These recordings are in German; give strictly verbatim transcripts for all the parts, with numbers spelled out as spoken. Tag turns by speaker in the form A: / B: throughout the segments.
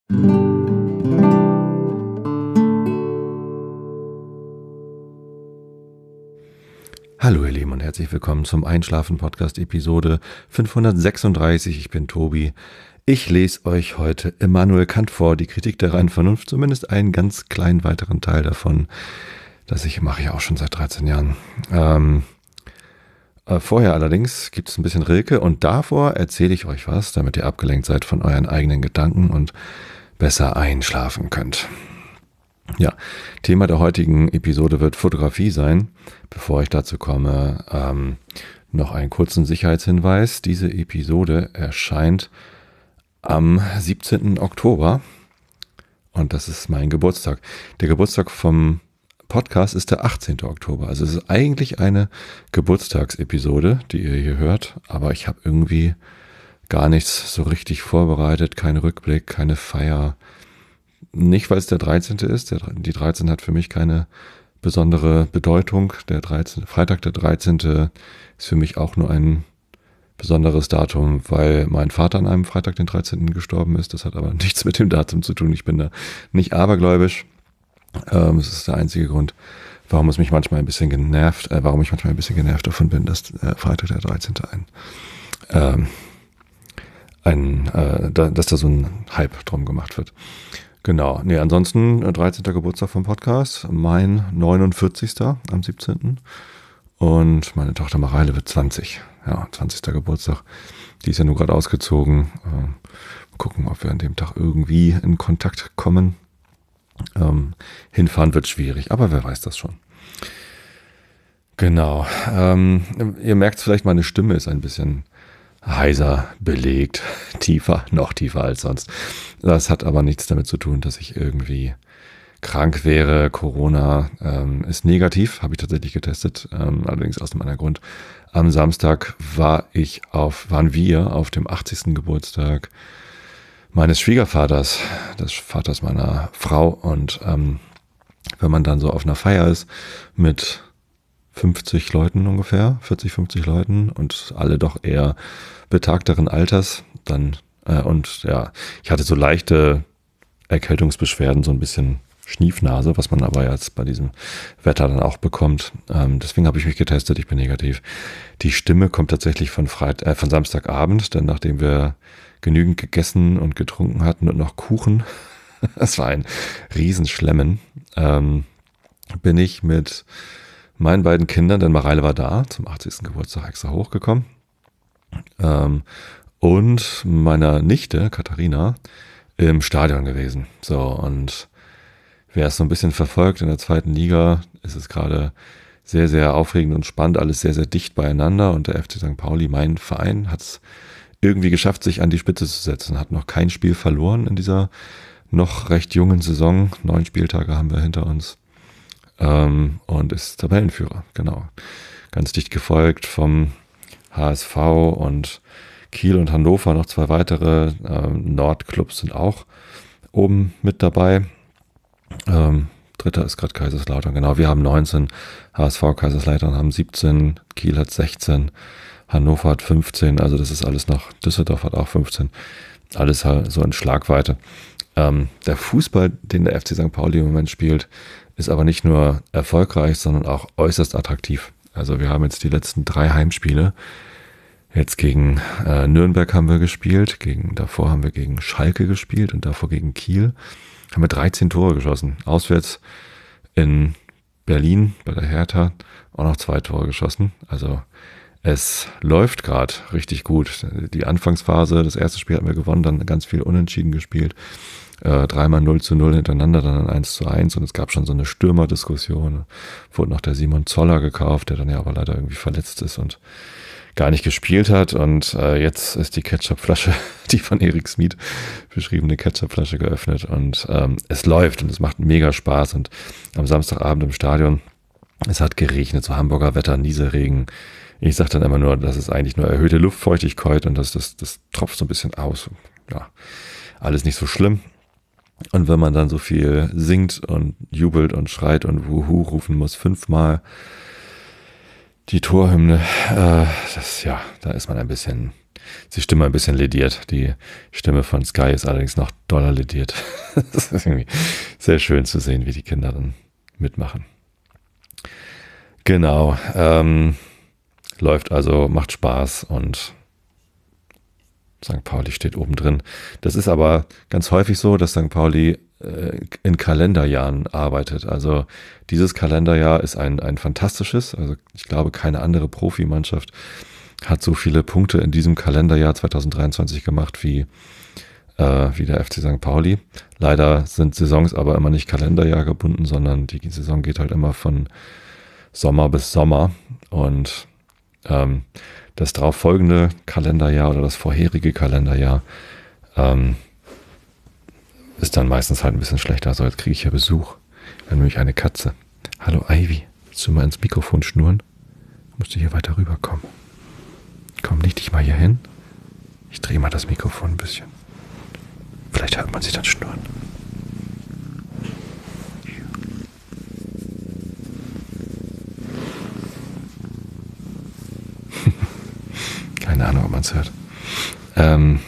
A: Hallo ihr Lieben und herzlich willkommen zum Einschlafen-Podcast Episode fünfhundertsechsunddreißig. Ich bin Tobi. Ich lese euch heute Immanuel Kant vor, die Kritik der reinen Vernunft, zumindest einen ganz kleinen weiteren Teil davon. Das ich mache ich auch schon seit dreizehn Jahren. Ähm, äh, vorher allerdings gibt es ein bisschen Rilke und davor erzähle ich euch was, damit ihr abgelenkt seid von euren eigenen Gedanken und besser einschlafen könnt. Ja, Thema der heutigen Episode wird Fotografie sein. Bevor ich dazu komme, ähm, noch einen kurzen Sicherheitshinweis. Diese Episode erscheint am siebzehnten Oktober und das ist mein Geburtstag. Der Geburtstag vom Podcast ist der achtzehnten Oktober. Also es ist eigentlich eine Geburtstagsepisode, die ihr hier hört, aber ich habe irgendwie gar nichts so richtig vorbereitet, kein Rückblick, keine Feier. Nicht, weil es der dreizehnte ist. Der, die dreizehn hat für mich keine besondere Bedeutung. Der dreizehnte, Freitag der dreizehnte ist für mich auch nur ein besonderes Datum, weil mein Vater an einem Freitag den dreizehnten gestorben ist. Das hat aber nichts mit dem Datum zu tun. Ich bin da nicht abergläubisch. Ähm, das ist der einzige Grund, warum es mich manchmal ein bisschen genervt, äh, warum ich manchmal ein bisschen genervt davon bin, dass äh, Freitag der dreizehnte ein, ähm, ein äh, da, dass da so ein Hype drum gemacht wird. Genau, nee, ansonsten dreizehnten Geburtstag vom Podcast, mein neunundvierzigsten am siebzehnten und meine Tochter Mareile wird zwanzig, ja, zwanzigsten Geburtstag, die ist ja nur gerade ausgezogen, äh, mal gucken, ob wir an dem Tag irgendwie in Kontakt kommen, ähm, hinfahren wird schwierig, aber wer weiß das schon. Genau, ähm, ihr merkt vielleicht, meine Stimme ist ein bisschen heiser belegt, tiefer, noch tiefer als sonst. Das hat aber nichts damit zu tun, dass ich irgendwie krank wäre. Corona ähm, ist negativ, habe ich tatsächlich getestet, ähm, allerdings aus einem anderen Grund. Am Samstag war ich auf, waren wir auf dem achtzigsten Geburtstag meines Schwiegervaters, des Vaters meiner Frau. Und ähm, wenn man dann so auf einer Feier ist mit fünfzig Leuten ungefähr, vierzig, fünfzig Leuten und alle doch eher betagteren Alters, dann äh, und ja, ich hatte so leichte Erkältungsbeschwerden, so ein bisschen Schniefnase, was man aber jetzt bei diesem Wetter dann auch bekommt. Ähm, deswegen habe ich mich getestet, ich bin negativ. Die Stimme kommt tatsächlich von Freit äh, von Samstagabend, denn nachdem wir genügend gegessen und getrunken hatten und noch Kuchen, das war ein Riesenschlemmen, ähm, bin ich mit meinen beiden Kindern, denn Mareile war da, zum achtzigsten Geburtstag extra hochgekommen. Ähm, und meiner Nichte, Katharina, im Stadion gewesen. So, und wer es so ein bisschen verfolgt, in der zweiten Liga ist es gerade sehr, sehr aufregend und spannend, alles sehr, sehr dicht beieinander. Und der F C Sankt Pauli, mein Verein, hat es irgendwie geschafft, sich an die Spitze zu setzen. Hat noch kein Spiel verloren in dieser noch recht jungen Saison. Neun Spieltage haben wir hinter uns. Ähm, und ist Tabellenführer, genau. Ganz dicht gefolgt vom H S V und Kiel und Hannover, noch zwei weitere ähm, Nordclubs sind auch oben mit dabei. Ähm, dritter ist gerade Kaiserslautern, genau. Wir haben neunzehn, H S V, Kaiserslautern haben siebzehn, Kiel hat sechzehn, Hannover hat fünfzehn, also das ist alles noch, Düsseldorf hat auch fünfzehn, alles halt so in Schlagweite. Ähm, der Fußball, den der F C Sankt Pauli im Moment spielt, ist aber nicht nur erfolgreich, sondern auch äußerst attraktiv. Also wir haben jetzt die letzten drei Heimspiele. Jetzt gegen äh, Nürnberg haben wir gespielt, gegen, davor haben wir gegen Schalke gespielt und davor gegen Kiel. Haben wir dreizehn Tore geschossen. Auswärts in Berlin bei der Hertha auch noch zwei Tore geschossen. Also es läuft gerade richtig gut. Die Anfangsphase, das erste Spiel hatten wir gewonnen, dann ganz viel unentschieden gespielt. Äh, dreimal null zu null hintereinander, dann eins zu eins und es gab schon so eine Stürmerdiskussion. Wurde noch der Simon Zoller gekauft, der dann ja aber leider irgendwie verletzt ist und gar nicht gespielt hat und äh, jetzt ist die Ketchupflasche, die von Erik Smith beschriebene Ketchupflasche geöffnet und ähm, es läuft und es macht mega Spaß und am Samstagabend im Stadion, es hat geregnet, so Hamburger Wetter, Nieselregen. Ich sage dann immer nur, das ist eigentlich nur erhöhte Luftfeuchtigkeit und das, das, das tropft so ein bisschen aus. Ja, alles nicht so schlimm. Und wenn man dann so viel singt und jubelt und schreit und Wuhu rufen muss, fünfmal die Torhymne, äh, das, ja, da ist man ein bisschen ist die Stimme ein bisschen lediert. Die Stimme von Sky ist allerdings noch doller lediert. Das ist irgendwie sehr schön zu sehen, wie die Kinder dann mitmachen. Genau. Ähm, läuft also, macht Spaß und Sankt Pauli steht oben drin. Das ist aber ganz häufig so, dass Sankt Pauli äh, in Kalenderjahren arbeitet. Also dieses Kalenderjahr ist ein, ein fantastisches. Also ich glaube, keine andere Profimannschaft hat so viele Punkte in diesem Kalenderjahr zwanzig dreiundzwanzig gemacht wie, äh, wie der F C Sankt Pauli. Leider sind Saisons aber immer nicht Kalenderjahr gebunden, sondern die Saison geht halt immer von Sommer bis Sommer. Und ähm, das darauf folgende Kalenderjahr oder das vorherige Kalenderjahr ähm, ist dann meistens halt ein bisschen schlechter. So, jetzt kriege ich hier Besuch. Wir haben nämlich eine Katze. Hallo Ivy, willst du mal ins Mikrofon schnurren? Musst du hier weiter rüberkommen. Komm, leg dich mal hier hin. Ich drehe mal das Mikrofon ein bisschen. Vielleicht hört man sie dann schnurren. Keine Ahnung, ob man es hört. Ähm,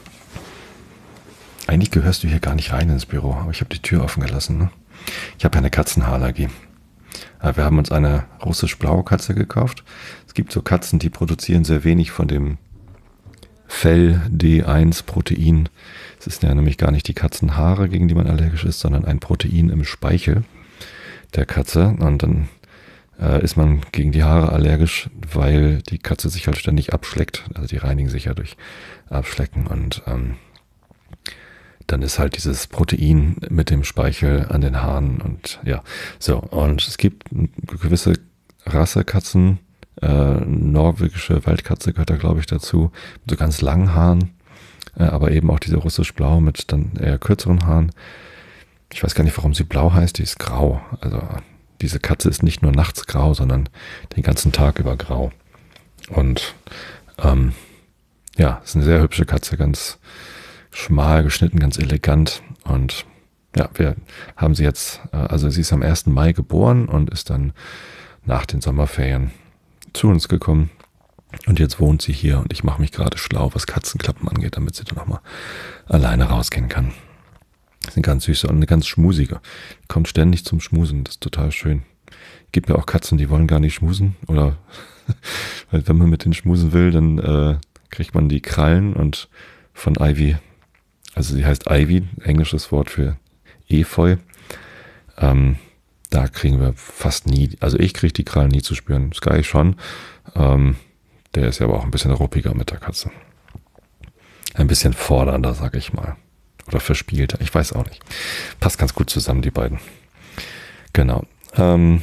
A: eigentlich gehörst du hier gar nicht rein ins Büro, aber ich habe die Tür offen gelassen. Ne? Ich habe ja eine Katzenhaarallergie. Aber wir haben uns eine russisch-blaue Katze gekauft. Es gibt so Katzen, die produzieren sehr wenig von dem Fell D eins Protein. Es ist ja nämlich gar nicht die Katzenhaare, gegen die man allergisch ist, sondern ein Protein im Speichel der Katze. Und dann äh, ist man gegen die Haare allergisch, weil die Katze sich halt ständig abschleckt. Also die reinigen sich ja durch Abschlecken. Und ähm, dann ist halt dieses Protein mit dem Speichel an den Haaren. Und ja, so. Und es gibt eine gewisse Rassekatzen, äh, norwegische Waldkatze gehört da, glaube ich, dazu, mit so ganz langen Haaren. Äh, aber eben auch diese russisch-blau mit dann eher kürzeren Haaren. Ich weiß gar nicht, warum sie blau heißt, die ist grau. Also diese Katze ist nicht nur nachts grau, sondern den ganzen Tag über grau. Und ähm, ja, ist eine sehr hübsche Katze, ganz schmal geschnitten, ganz elegant. Und ja, wir haben sie jetzt, äh, also sie ist am ersten Mai geboren und ist dann nach den Sommerferien zu uns gekommen. Und jetzt wohnt sie hier und ich mache mich gerade schlau, was Katzenklappen angeht, damit sie dann nochmal alleine rausgehen kann. Das ist eine ganz süße und eine ganz schmusige. Die kommt ständig zum Schmusen, das ist total schön. Gibt mir auch Katzen, die wollen gar nicht schmusen. Oder weil wenn man mit denen schmusen will, dann äh, kriegt man die Krallen und von Ivy, also sie heißt Ivy, englisches Wort für Efeu. Ähm, da kriegen wir fast nie, also ich kriege die Krallen nie zu spüren. Sky schon. Ähm, der ist ja aber auch ein bisschen ruppiger mit der Katze. Ein bisschen fordernder, sag ich mal. Oder verspielter, ich weiß auch nicht. Passt ganz gut zusammen, die beiden. Genau. Ähm,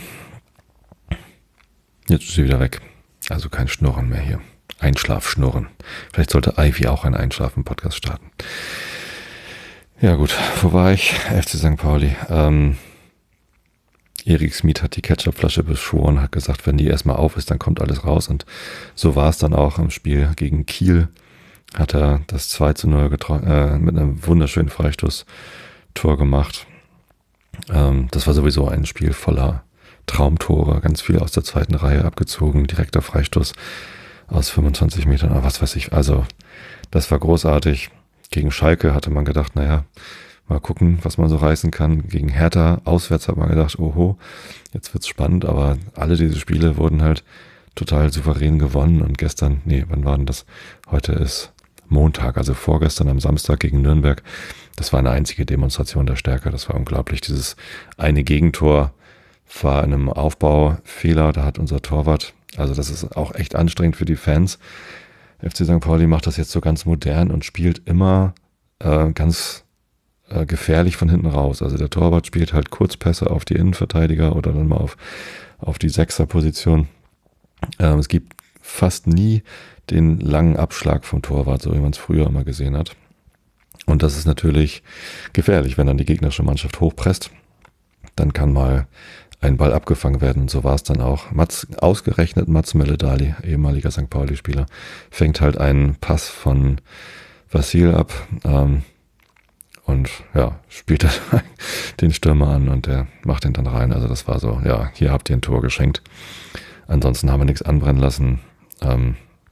A: jetzt ist sie wieder weg. Also kein Schnurren mehr hier. Einschlafschnurren. Vielleicht sollte Ivy auch einen Einschlafen-Podcast starten. Ja gut, wo war ich? F C Sankt Pauli. Ähm, Erik Smith hat die Ketchupflasche beschworen, hat gesagt, wenn die erstmal auf ist, dann kommt alles raus. Und so war es dann auch im Spiel gegen Kiel. Hat er das zwei zu null getro- äh, mit einem wunderschönen Freistoß-Tor gemacht. Ähm, das war sowieso ein Spiel voller Traumtore, ganz viel aus der zweiten Reihe abgezogen, direkter Freistoß aus fünfundzwanzig Metern, aber was weiß ich. Also das war großartig. Gegen Schalke hatte man gedacht, naja, mal gucken, was man so reißen kann. Gegen Hertha auswärts hat man gedacht, oho, jetzt wird's spannend, aber alle diese Spiele wurden halt total souverän gewonnen. Und gestern, nee, wann war denn das? Heute ist Montag, also vorgestern am Samstag gegen Nürnberg. Das war eine einzige Demonstration der Stärke. Das war unglaublich. Dieses eine Gegentor war in einem Aufbaufehler. Da hat unser Torwart, also das ist auch echt anstrengend für die Fans. F C Sankt Pauli macht das jetzt so ganz modern und spielt immer äh, ganz äh, gefährlich von hinten raus. Also der Torwart spielt halt Kurzpässe auf die Innenverteidiger oder dann mal auf, auf die Sechserposition. Ähm, es gibt fast nie den langen Abschlag vom Torwart, so wie man es früher immer gesehen hat. Und das ist natürlich gefährlich, wenn dann die gegnerische Mannschaft hochpresst. Dann kann mal ein Ball abgefangen werden. Und so war es dann auch. Mats, ausgerechnet Mats Meledali, ehemaliger Sankt Pauli-Spieler, fängt halt einen Pass von Vasil ab ähm, und ja, spielt dann den Stürmer an und der macht ihn dann rein. Also das war so, ja, hier habt ihr ein Tor geschenkt. Ansonsten haben wir nichts anbrennen lassen. Ähm,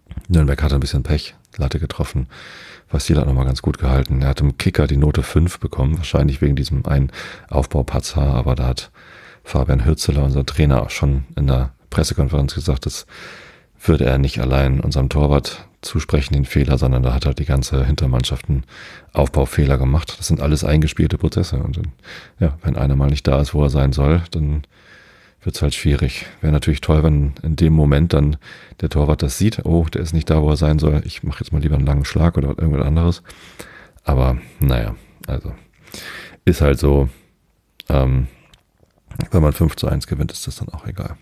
A: Nürnberg hatte ein bisschen Pech, Latte getroffen. Vassil hat nochmal ganz gut gehalten. Er hat im Kicker die Note fünf bekommen, wahrscheinlich wegen diesem einen Aufbaupatzer, aber da hat Fabian Hürzeler, unser Trainer, auch schon in der Pressekonferenz gesagt, das würde er nicht allein unserem Torwart zusprechen, den Fehler, sondern da hat halt die ganze Hintermannschaft einen Aufbaufehler gemacht. Das sind alles eingespielte Prozesse. Und dann, ja, wenn einer mal nicht da ist, wo er sein soll, dann wird es halt schwierig. Wäre natürlich toll, wenn in dem Moment dann der Torwart das sieht, oh, der ist nicht da, wo er sein soll, ich mache jetzt mal lieber einen langen Schlag oder irgendwas anderes. Aber naja, also ist halt so, ähm, wenn man fünf zu eins gewinnt, ist das dann auch egal.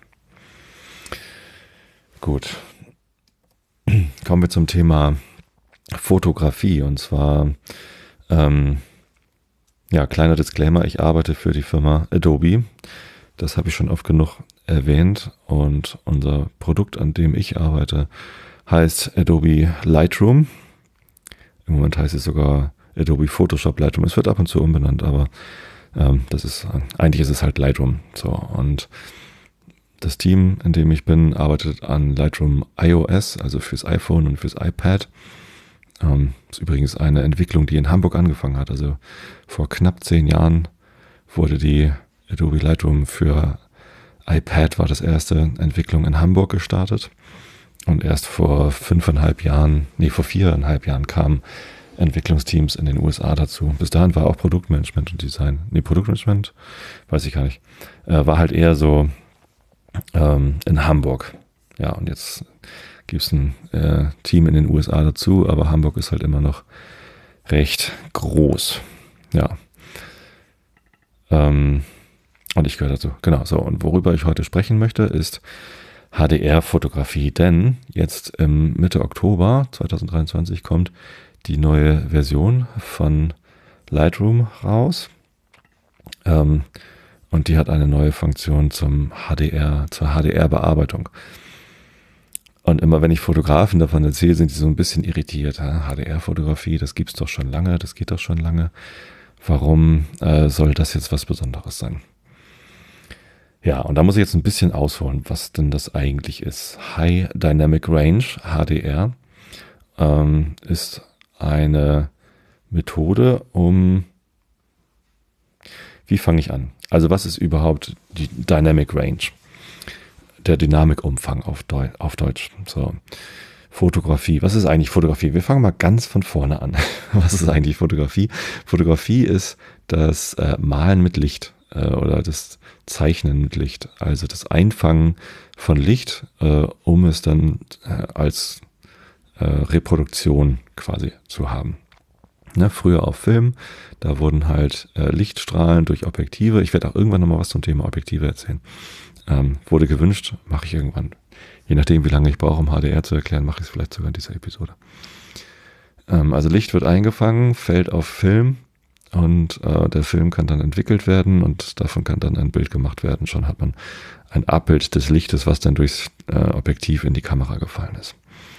A: Gut. Kommen wir zum Thema Fotografie. Und zwar, ähm, ja, kleiner Disclaimer, ich arbeite für die Firma Adobe. Das habe ich schon oft genug erwähnt. Und unser Produkt, an dem ich arbeite, heißt Adobe Lightroom. Im Moment heißt es sogar Adobe Photoshop Lightroom. Es wird ab und zu umbenannt, aber ähm, das ist, eigentlich ist es halt Lightroom. So, und das Team, in dem ich bin, arbeitet an Lightroom iOS, also fürs iPhone und fürs iPad. Ähm, ist übrigens eine Entwicklung, die in Hamburg angefangen hat. Also vor knapp zehn Jahren wurde die Adobe Lightroom für iPad, war das erste Entwicklung in Hamburg gestartet. Und erst vor fünfeinhalb Jahren, nee, vor viereinhalb Jahren kamen Entwicklungsteams in den U S A dazu. Bis dahin war auch Produktmanagement und Design. Nee, Produktmanagement, weiß ich gar nicht. Äh, war halt eher so in Hamburg. Ja, und jetzt gibt es ein äh, Team in den U S A dazu, aber Hamburg ist halt immer noch recht groß. Ja. Ähm, und ich gehöre dazu. Genau, so. Und worüber ich heute sprechen möchte, ist H D R-Fotografie, denn jetzt im Mitte Oktober zweitausenddreiundzwanzig kommt die neue Version von Lightroom raus. Ähm, Und die hat eine neue Funktion zum H D R, zur H D R-Bearbeitung. Und immer wenn ich Fotografen davon erzähle, sind die so ein bisschen irritiert. H D R-Fotografie, das gibt's doch schon lange, das geht doch schon lange. Warum äh, soll das jetzt was Besonderes sein? Ja, und da muss ich jetzt ein bisschen ausholen, was denn das eigentlich ist. High Dynamic Range, H D R, ähm, ist eine Methode, um... Wie fange ich an? Also was ist überhaupt die Dynamic Range? Der Dynamikumfang auf, Deu- auf Deutsch. So. Fotografie. Was ist eigentlich Fotografie? Wir fangen mal ganz von vorne an. Was ist eigentlich Fotografie? Fotografie ist das äh, Malen mit Licht äh, oder das Zeichnen mit Licht. Also das Einfangen von Licht, äh, um es dann äh, als äh, Reproduktion quasi zu haben. Ne, früher auf Film, da wurden halt äh, Lichtstrahlen durch Objektive, ich werde auch irgendwann nochmal was zum Thema Objektive erzählen, ähm, wurde gewünscht, mache ich irgendwann. Je nachdem, wie lange ich brauche, um H D R zu erklären, mache ich es vielleicht sogar in dieser Episode. Ähm, also Licht wird eingefangen, fällt auf Film und äh, der Film kann dann entwickelt werden und davon kann dann ein Bild gemacht werden. Schon hat man ein Abbild des Lichtes, was dann durchs äh, Objektiv in die Kamera gefallen ist.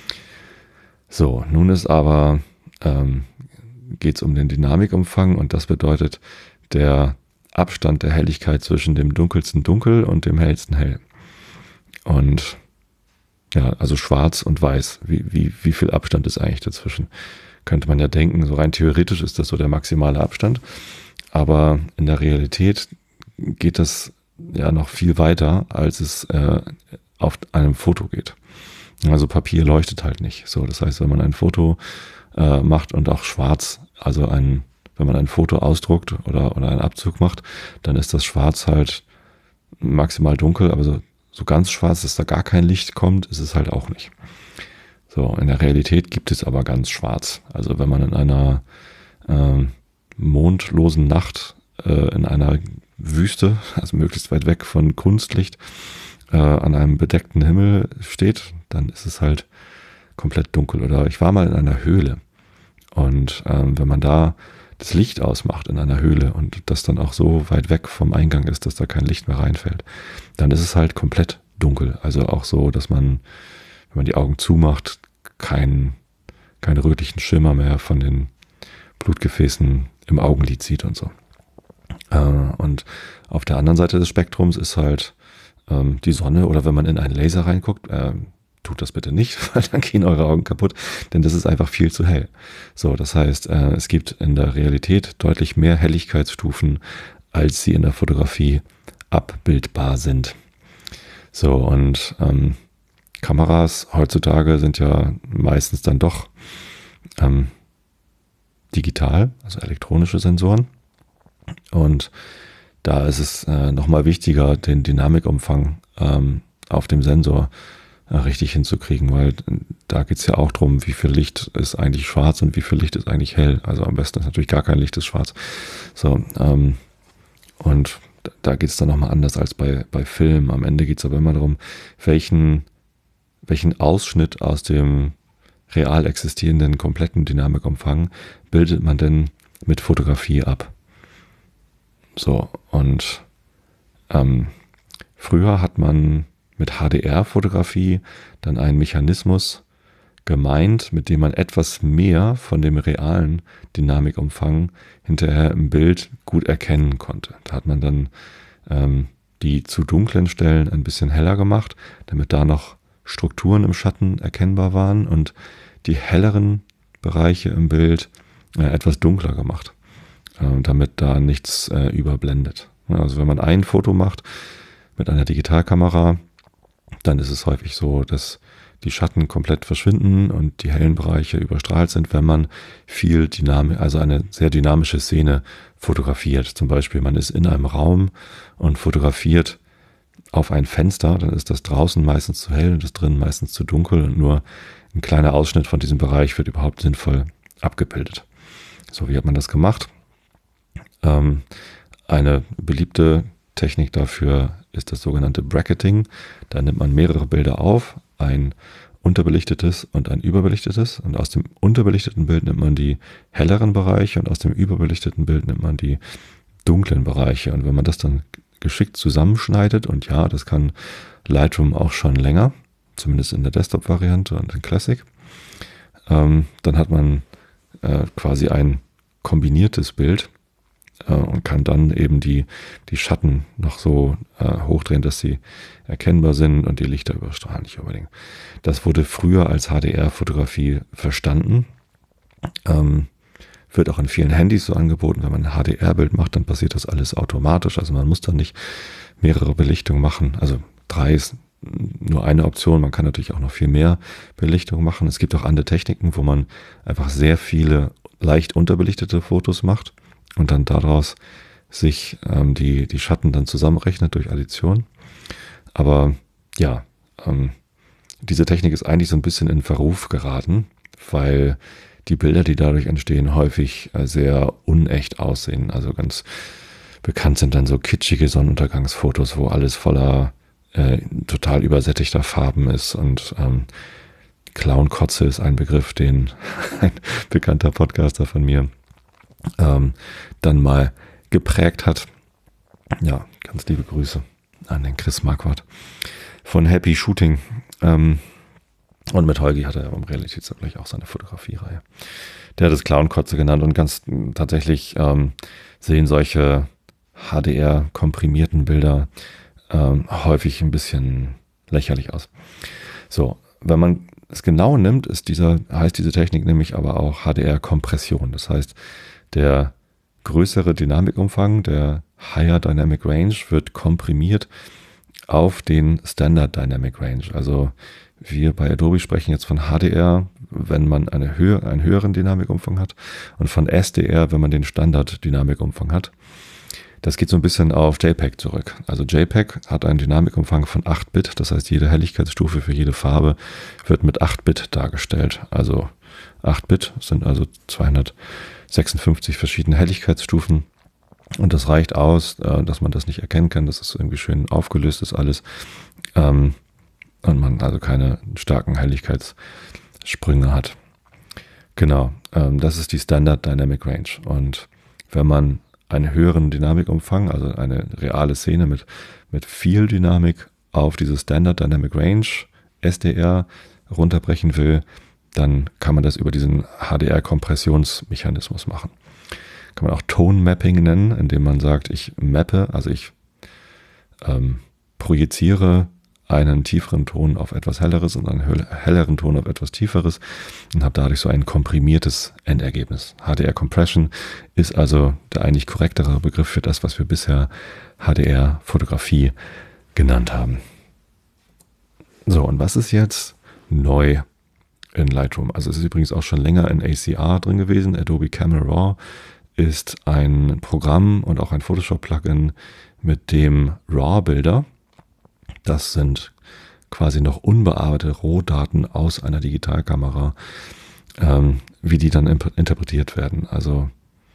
A: So, nun ist aber... Ähm, geht es um den Dynamikumfang und das bedeutet der Abstand der Helligkeit zwischen dem dunkelsten Dunkel und dem hellsten Hell. Und ja, also schwarz und weiß. Wie, wie, wie viel Abstand ist eigentlich dazwischen? Könnte man ja denken, so rein theoretisch ist das so der maximale Abstand. Aber in der Realität geht das ja noch viel weiter, als es äh, auf einem Foto geht. Also Papier leuchtet halt nicht. So, das heißt, wenn man ein Foto äh, macht und auch schwarz, also ein, wenn man ein Foto ausdruckt oder, oder einen Abzug macht, dann ist das Schwarz halt maximal dunkel, aber so, so ganz schwarz, dass da gar kein Licht kommt, ist es halt auch nicht. So, in der Realität gibt es aber ganz schwarz. Also wenn man in einer äh, mondlosen Nacht äh, in einer Wüste, also möglichst weit weg von Kunstlicht, äh, an einem bedeckten Himmel steht, dann ist es halt komplett dunkel. Oder ich war mal in einer Höhle und ähm, wenn man da das Licht ausmacht in einer Höhle und das dann auch so weit weg vom Eingang ist, dass da kein Licht mehr reinfällt, dann ist es halt komplett dunkel. Also auch so, dass man, wenn man die Augen zumacht, keinen keinen rötlichen Schimmer mehr von den Blutgefäßen im Augenlid sieht und so. Äh, und auf der anderen Seite des Spektrums ist halt ähm, die Sonne oder wenn man in einen Laser reinguckt, äh, tut das bitte nicht, weil dann gehen eure Augen kaputt, denn das ist einfach viel zu hell. So, das heißt, äh, es gibt in der Realität deutlich mehr Helligkeitsstufen, als sie in der Fotografie abbildbar sind. So, und ähm, Kameras heutzutage sind ja meistens dann doch ähm, digital, also elektronische Sensoren. Und da ist es äh, nochmal wichtiger, den Dynamikumfang ähm, auf dem Sensor äh, richtig hinzukriegen, weil da geht es ja auch darum, wie viel Licht ist eigentlich schwarz und wie viel Licht ist eigentlich hell. Also am besten ist natürlich gar kein Licht ist schwarz. So, ähm, und da geht es dann nochmal anders als bei, bei Film. Am Ende geht es aber immer darum, welchen, welchen Ausschnitt aus dem real existierenden kompletten Dynamikumfang bildet man denn mit Fotografie ab. So, und ähm, früher hat man mit H D R-Fotografie dann einen Mechanismus gemeint, mit dem man etwas mehr von dem realen Dynamikumfang hinterher im Bild gut erkennen konnte. Da hat man dann ähm, die zu dunklen Stellen ein bisschen heller gemacht, damit da noch Strukturen im Schatten erkennbar waren, und die helleren Bereiche im Bild äh, etwas dunkler gemacht, äh, damit da nichts äh, überblendet. Also wenn man ein Foto macht mit einer Digitalkamera, dann ist es häufig so, dass die Schatten komplett verschwinden und die hellen Bereiche überstrahlt sind, wenn man viel Dynamik, also eine sehr dynamische Szene fotografiert. Zum Beispiel, man ist in einem Raum und fotografiert auf ein Fenster, dann ist das draußen meistens zu hell und das drinnen meistens zu dunkel, und nur ein kleiner Ausschnitt von diesem Bereich wird überhaupt sinnvoll abgebildet. So, wie hat man das gemacht? Ähm, eine beliebte Technik dafür ist das sogenannte Bracketing. Da nimmt man mehrere Bilder auf, ein unterbelichtetes und ein überbelichtetes, und aus dem unterbelichteten Bild nimmt man die helleren Bereiche und aus dem überbelichteten Bild nimmt man die dunklen Bereiche. Und wenn man das dann geschickt zusammenschneidet, und ja, das kann Lightroom auch schon länger, zumindest in der Desktop-Variante und in Classic, ähm, dann hat man äh, quasi ein kombiniertes Bild äh, und kann dann eben die, die Schatten noch so äh, hochdrehen, dass sie erkennbar sind und die Lichter überstrahlen nicht unbedingt. Das wurde früher als H D R-Fotografie verstanden. Ähm, wird auch in vielen Handys so angeboten. Wenn man ein H D R-Bild macht, dann passiert das alles automatisch. Also man muss dann nicht mehrere Belichtungen machen. Also drei ist nur eine Option. Man kann natürlich auch noch viel mehr Belichtung machen. Es gibt auch andere Techniken, wo man einfach sehr viele leicht unterbelichtete Fotos macht und dann daraus sich ähm, die, die Schatten dann zusammenrechnet durch Addition. Aber ja, ähm, diese Technik ist eigentlich so ein bisschen in Verruf geraten, weil die Bilder, die dadurch entstehen, häufig äh, sehr unecht aussehen. Also ganz bekannt sind dann so kitschige Sonnenuntergangsfotos, wo alles voller äh, total übersättigter Farben ist. Und ähm, Clownkotze ist ein Begriff, den ein bekannter Podcaster von mir ähm, dann mal geprägt hat. Ja, ganz liebe Grüße an den Chris Marquardt von Happy Shooting. Ähm, und mit Holgi hat er im Realitätsabgleich auch seine Fotografiereihe. Der hat es Clownkotze genannt, und ganz tatsächlich ähm, sehen solche H D R-komprimierten Bilder ähm, häufig ein bisschen lächerlich aus. So, wenn man es genau nimmt, ist dieser, heißt diese Technik nämlich aber auch H D R-Kompression. Das heißt, der größere Dynamikumfang, der Higher Dynamic Range, wird komprimiert auf den Standard Dynamic Range. Also wir bei Adobe sprechen jetzt von H D R, wenn man eine Höhe, einen höheren Dynamikumfang hat, und von S D R, wenn man den Standard Dynamikumfang hat. Das geht so ein bisschen auf JPEG zurück. Also JPEG hat einen Dynamikumfang von acht Bit, das heißt, jede Helligkeitsstufe für jede Farbe wird mit acht Bit dargestellt. Also acht Bit sind also zweihundertsechsundfünfzig verschiedene Helligkeitsstufen. Und das reicht aus, dass man das nicht erkennen kann, dass es irgendwie schön aufgelöst ist alles. Und man also keine starken Helligkeitssprünge hat. Genau, das ist die Standard Dynamic Range. Und wenn man einen höheren Dynamikumfang, also eine reale Szene mit, mit viel Dynamik auf diese Standard Dynamic Range, S D R, runterbrechen will, dann kann man das über diesen H D R-Kompressionsmechanismus machen. Kann man auch Tone Mapping nennen, indem man sagt, ich mappe, also ich ähm, projiziere einen tieferen Ton auf etwas helleres und einen helleren Ton auf etwas tieferes und habe dadurch so ein komprimiertes Endergebnis. H D R Compression ist also der eigentlich korrektere Begriff für das, was wir bisher H D R-Fotografie genannt haben. So, und was ist jetzt neu in Lightroom? Also es ist übrigens auch schon länger in A C R drin gewesen. Adobe Camera Raw ist ein Programm und auch ein Photoshop-Plugin, mit dem RAW-Bilder, das sind quasi noch unbearbeitete Rohdaten aus einer Digitalkamera, ähm, wie die dann imp- interpretiert werden. Also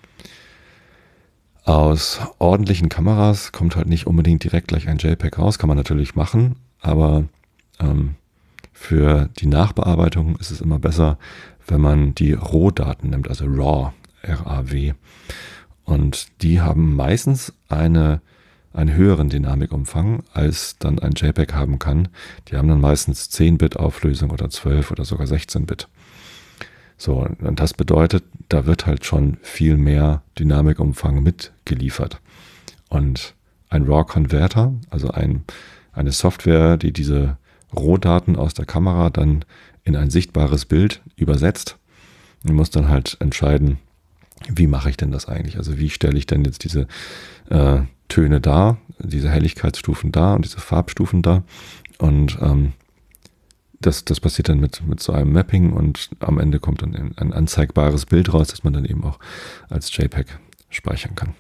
A: aus ordentlichen Kameras kommt halt nicht unbedingt direkt gleich ein JPEG raus, kann man natürlich machen, aber ähm, für die Nachbearbeitung ist es immer besser, wenn man die Rohdaten nimmt, also RAW, R A W. Und die haben meistens eine, einen höheren Dynamikumfang, als dann ein JPEG haben kann. Die haben dann meistens zehn Bit Auflösung oder zwölf oder sogar sechzehn Bit. So, und das bedeutet, da wird halt schon viel mehr Dynamikumfang mitgeliefert. Und ein RAW-Converter, also ein, eine Software, die diese Rohdaten aus der Kamera dann in ein sichtbares Bild übersetzt, muss dann halt entscheiden, wie mache ich denn das eigentlich? Also wie stelle ich denn jetzt diese äh, Töne dar, diese Helligkeitsstufen dar und diese Farbstufen dar? Und ähm, das, das passiert dann mit, mit so einem Mapping und am Ende kommt dann ein anzeigbares Bild raus, das man dann eben auch als JPEG speichern kann.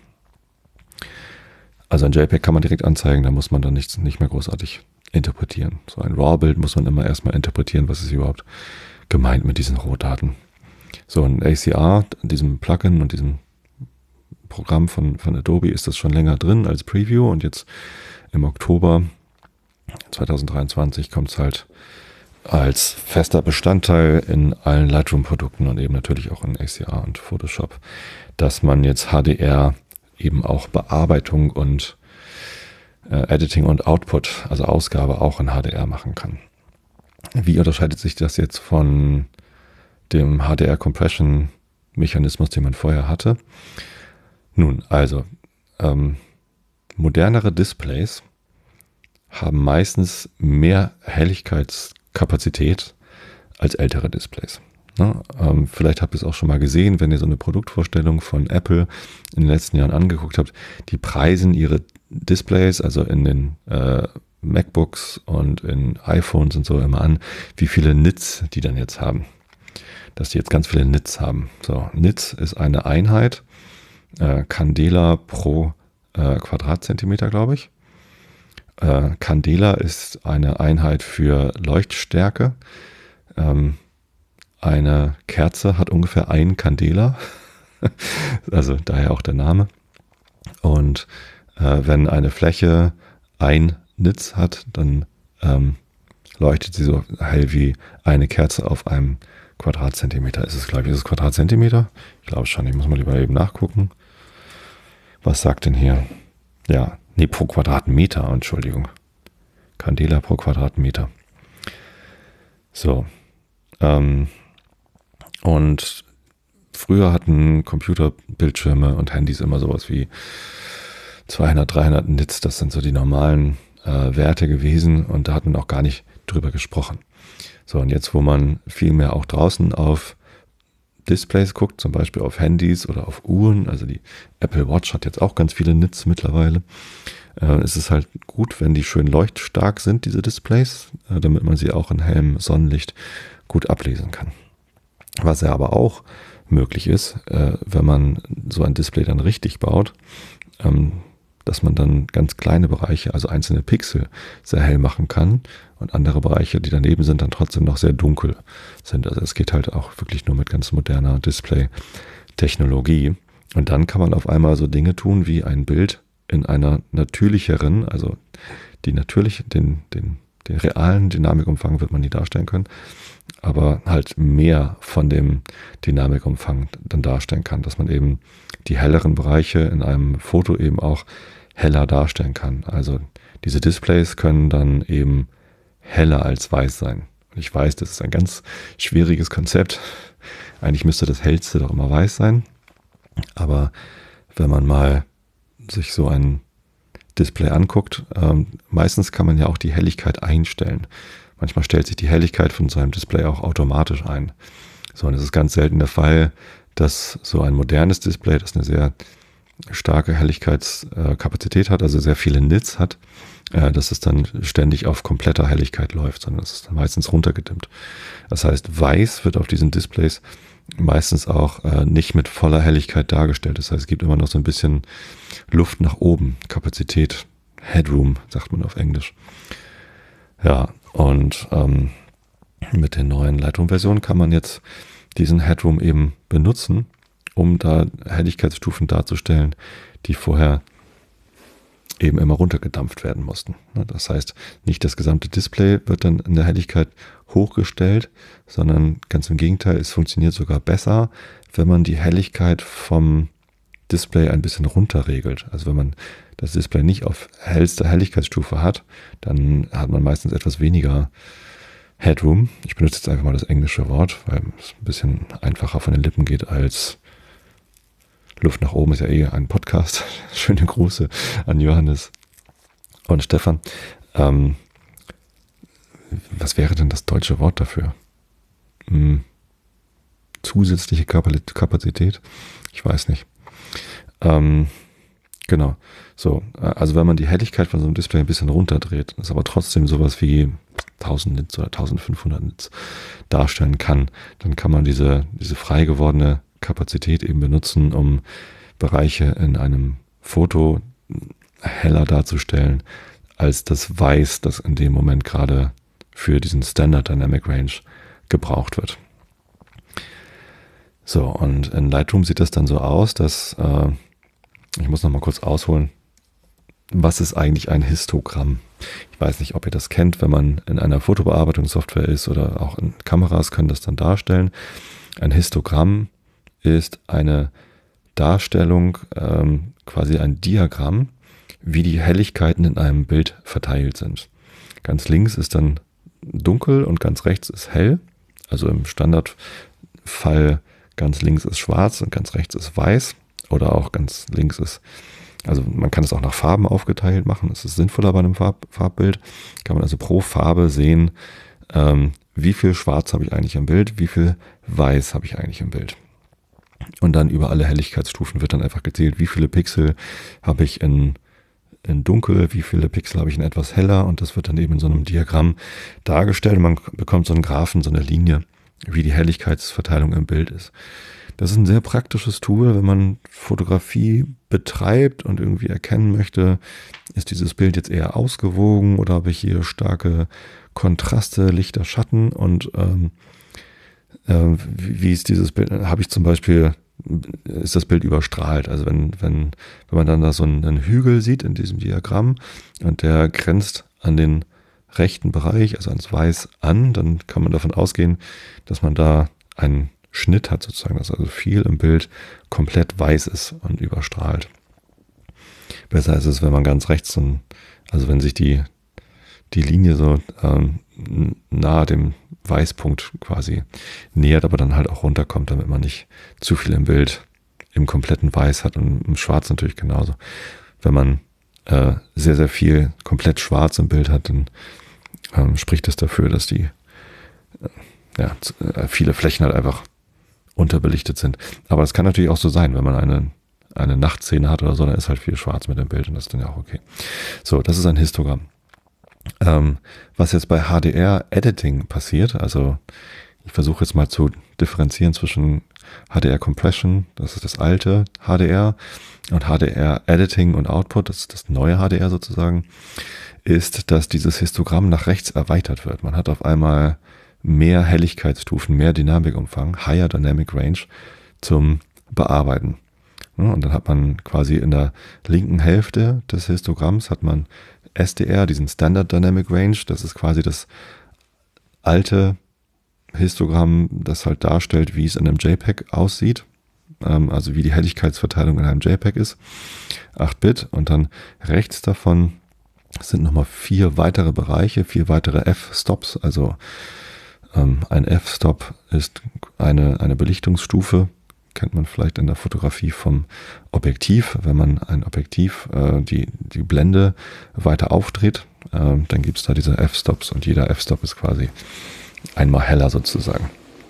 A: Also ein JPEG kann man direkt anzeigen, da muss man dann nichts, nicht mehr großartig interpretieren. So ein RAW-Bild muss man immer erstmal interpretieren, was ist überhaupt gemeint mit diesen Rohdaten. So, in A C R, in diesem Plugin und diesem Programm von, von Adobe ist das schon länger drin als Preview und jetzt im Oktober zwanzig dreiundzwanzig kommt es halt als fester Bestandteil in allen Lightroom-Produkten und eben natürlich auch in A C R und Photoshop, dass man jetzt H D R eben auch Bearbeitung und äh, Editing und Output, also Ausgabe auch in H D R machen kann. Wie unterscheidet sich das jetzt von dem H D R-Compression-Mechanismus, den man vorher hatte? Nun, also ähm, modernere Displays haben meistens mehr Helligkeitskapazität als ältere Displays. Ne? Ähm, vielleicht habt ihr es auch schon mal gesehen, wenn ihr so eine Produktvorstellung von Apple in den letzten Jahren angeguckt habt. Die preisen ihre Displays, also in den äh, MacBooks und in iPhones und so immer an, wie viele Nits die dann jetzt haben. Dass die jetzt ganz viele Nits haben. So, Nits ist eine Einheit, äh, Candela pro äh, Quadratzentimeter, glaube ich. Äh, Candela ist eine Einheit für Leuchtstärke. Ähm, eine Kerze hat ungefähr ein Candela, also daher auch der Name. Und äh, wenn eine Fläche ein Nits hat, dann ähm, leuchtet sie so hell wie eine Kerze auf einem Quadratzentimeter. Ist es, glaube ich, ist es Quadratzentimeter? Ich glaube schon, ich muss mal lieber eben nachgucken. Was sagt denn hier? Ja, nee, pro Quadratmeter, Entschuldigung. Candela pro Quadratmeter. So. Ähm, und früher hatten Computerbildschirme und Handys immer sowas wie zweihundert, dreihundert Nits. Das sind so die normalen äh, Werte gewesen und da hat man auch gar nicht drüber gesprochen. So, und jetzt, wo man viel mehr auch draußen auf Displays guckt, zum Beispiel auf Handys oder auf Uhren, also die Apple Watch hat jetzt auch ganz viele Nits mittlerweile, äh, ist es halt gut, wenn die schön leuchtstark sind, diese Displays, äh, damit man sie auch in hellem Sonnenlicht gut ablesen kann. Was ja aber auch möglich ist, äh, wenn man so ein Display dann richtig baut, ähm, dass man dann ganz kleine Bereiche, also einzelne Pixel, sehr hell machen kann und andere Bereiche, die daneben sind, dann trotzdem noch sehr dunkel sind. Also es geht halt auch wirklich nur mit ganz moderner Display-Technologie. Und dann kann man auf einmal so Dinge tun, wie ein Bild in einer natürlicheren, also die natürliche, den, den, den realen Dynamikumfang wird man nie darstellen können, aber halt mehr von dem Dynamikumfang dann darstellen kann, dass man eben die helleren Bereiche in einem Foto eben auch heller darstellen kann. Also diese Displays können dann eben heller als weiß sein. Und ich weiß, das ist ein ganz schwieriges Konzept. Eigentlich müsste das Hellste doch immer weiß sein. Aber wenn man mal sich so ein Display anguckt, ähm, meistens kann man ja auch die Helligkeit einstellen. Manchmal stellt sich die Helligkeit von so einem Display auch automatisch ein. So, und es ist ganz selten der Fall, dass so ein modernes Display, das eine sehr starke Helligkeitskapazität hat, also sehr viele Nits hat, äh, dass es dann ständig auf kompletter Helligkeit läuft, sondern es ist dann meistens runtergedimmt. Das heißt, weiß wird auf diesen Displays meistens auch äh, nicht mit voller Helligkeit dargestellt. Das heißt, es gibt immer noch so ein bisschen Luft nach oben, Kapazität, Headroom, sagt man auf Englisch. Ja, und ähm, mit den neuen Lightroom-Versionen kann man jetzt diesen Headroom eben benutzen, um da Helligkeitsstufen darzustellen, die vorher eben immer runtergedampft werden mussten. Das heißt, nicht das gesamte Display wird dann in der Helligkeit hochgestellt, sondern ganz im Gegenteil, es funktioniert sogar besser, wenn man die Helligkeit vom Display ein bisschen runterregelt. Also wenn man das Display nicht auf hellster Helligkeitsstufe hat, dann hat man meistens etwas weniger Headroom. Ich benutze jetzt einfach mal das englische Wort, weil es ein bisschen einfacher von den Lippen geht als Luft nach oben ist ja eh ein Podcast. Schöne Grüße an Johannes und Stefan. Ähm, was wäre denn das deutsche Wort dafür? Hm, zusätzliche Kapazität? Ich weiß nicht. Ähm, genau. So, also wenn man die Helligkeit von so einem Display ein bisschen runterdreht, ist aber trotzdem sowas wie tausend Nits oder eintausendfünfhundert Nits darstellen kann, dann kann man diese, diese frei gewordene Kapazität eben benutzen, um Bereiche in einem Foto heller darzustellen, als das Weiß, das in dem Moment gerade für diesen Standard Dynamic Range gebraucht wird. So, und in Lightroom sieht das dann so aus, dass, äh, ich muss noch mal kurz ausholen, was ist eigentlich ein Histogramm? Ich weiß nicht, ob ihr das kennt, wenn man in einer Fotobearbeitungssoftware ist oder auch in Kameras können das dann darstellen. Ein Histogramm ist eine Darstellung, ähm, quasi ein Diagramm, wie die Helligkeiten in einem Bild verteilt sind. Ganz links ist dann dunkel und ganz rechts ist hell. Also im Standardfall ganz links ist schwarz und ganz rechts ist weiß. Oder auch ganz links ist, also man kann es auch nach Farben aufgeteilt machen. Das ist sinnvoller bei einem Farb, Farbbild. Kann man also pro Farbe sehen, ähm, wie viel schwarz habe ich eigentlich im Bild, wie viel weiß habe ich eigentlich im Bild. Und dann über alle Helligkeitsstufen wird dann einfach gezählt, wie viele Pixel habe ich in, in dunkel, wie viele Pixel habe ich in etwas heller, und das wird dann eben in so einem Diagramm dargestellt. Man bekommt so einen Graphen, so eine Linie, wie die Helligkeitsverteilung im Bild ist. Das ist ein sehr praktisches Tool, wenn man Fotografie betreibt und irgendwie erkennen möchte, ist dieses Bild jetzt eher ausgewogen oder habe ich hier starke Kontraste, Lichter, Schatten, und ähm, äh, wie, wie ist dieses Bild, habe ich zum Beispiel, ist das Bild überstrahlt, also wenn, wenn, wenn man dann da so einen, einen Hügel sieht in diesem Diagramm und der grenzt an den rechten Bereich, also ans Weiß an, dann kann man davon ausgehen, dass man da einen Schnitt hat sozusagen, dass also viel im Bild komplett weiß ist und überstrahlt. Besser ist es, wenn man ganz rechts, und, also wenn sich die, die Linie so ähm, nahe dem Weißpunkt quasi nähert, aber dann halt auch runterkommt, damit man nicht zu viel im Bild im kompletten Weiß hat, und im Schwarz natürlich genauso. Wenn man äh, sehr, sehr viel komplett schwarz im Bild hat, dann ähm, spricht es dafür, dass die äh, ja, viele Flächen halt einfach unterbelichtet sind. Aber es kann natürlich auch so sein, wenn man eine, eine Nachtszene hat oder so, dann ist halt viel schwarz mit dem Bild, und das ist dann ja auch okay. So, das ist ein Histogramm. Ähm, was jetzt bei H D R-Editing passiert, also ich versuche jetzt mal zu differenzieren zwischen H D R-Compression, das ist das alte H D R, und H D R-Editing und Output, das ist das neue H D R sozusagen, ist, dass dieses Histogramm nach rechts erweitert wird. Man hat auf einmal mehr Helligkeitsstufen, mehr Dynamikumfang, Higher Dynamic Range zum Bearbeiten. Und dann hat man quasi in der linken Hälfte des Histogramms hat man S D R, diesen Standard Dynamic Range. Das ist quasi das alte Histogramm, das halt darstellt, wie es in einem JPEG aussieht. Also wie die Helligkeitsverteilung in einem JPEG ist. acht Bit. Und dann rechts davon sind nochmal vier weitere Bereiche, vier weitere F-Stops, also ein F-Stop ist eine, eine Belichtungsstufe, kennt man vielleicht in der Fotografie vom Objektiv. Wenn man ein Objektiv, äh, die, die Blende weiter aufdreht, äh, dann gibt es da diese F-Stops und jeder F-Stop ist quasi einmal heller sozusagen.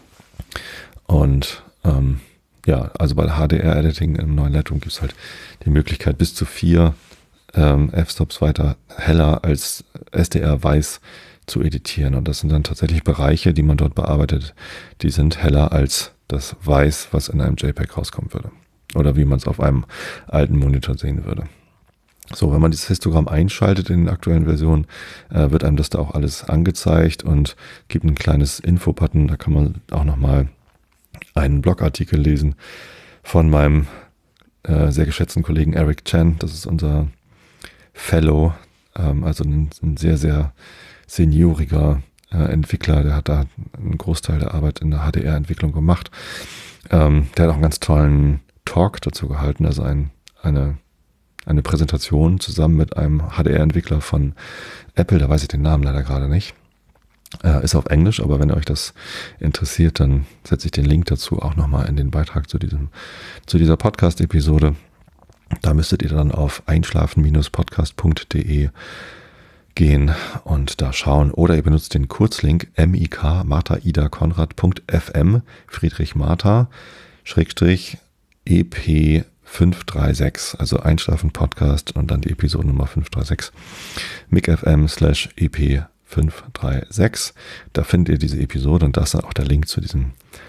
A: Und ähm, ja, also bei H D R-Editing im neuen Lightroom gibt es halt die Möglichkeit, bis zu vier ähm, F-Stops weiter heller als S D R weiß zu editieren. Und das sind dann tatsächlich Bereiche, die man dort bearbeitet, die sind heller als das Weiß, was in einem JPEG rauskommen würde. Oder wie man es auf einem alten Monitor sehen würde. So, wenn man dieses Histogramm einschaltet in den aktuellen Versionen, äh, wird einem das da auch alles angezeigt und gibt ein kleines Info-Button. Da kann man auch nochmal einen Blogartikel lesen von meinem äh, sehr geschätzten Kollegen Eric Chen. Das ist unser Fellow, ähm, also ein, ein sehr, sehr senioriger äh, Entwickler. Der hat da einen Großteil der Arbeit in der H D R-Entwicklung gemacht. Ähm, der hat auch einen ganz tollen Talk dazu gehalten, also ein, eine, eine Präsentation zusammen mit einem H D R-Entwickler von Apple. Da weiß ich den Namen leider gerade nicht. Äh, ist auf Englisch, aber wenn euch das interessiert, dann setze ich den Link dazu auch nochmal in den Beitrag zu diesem, zu dieser Podcast-Episode. Da müsstet ihr dann auf einschlafen Bindestrich podcast punkt de gehen und da schauen. Oder ihr benutzt den Kurzlink mik Martha Ida Konrad Punkt f m Friedrich Martha Schrägstrich E P fünf drei sechs, also Einschlafen Podcast und dann die Episode Nummer fünf drei sechs mikfm slash E P fünf drei sechs. Da findet ihr diese Episode und da ist dann auch der Link zu diesem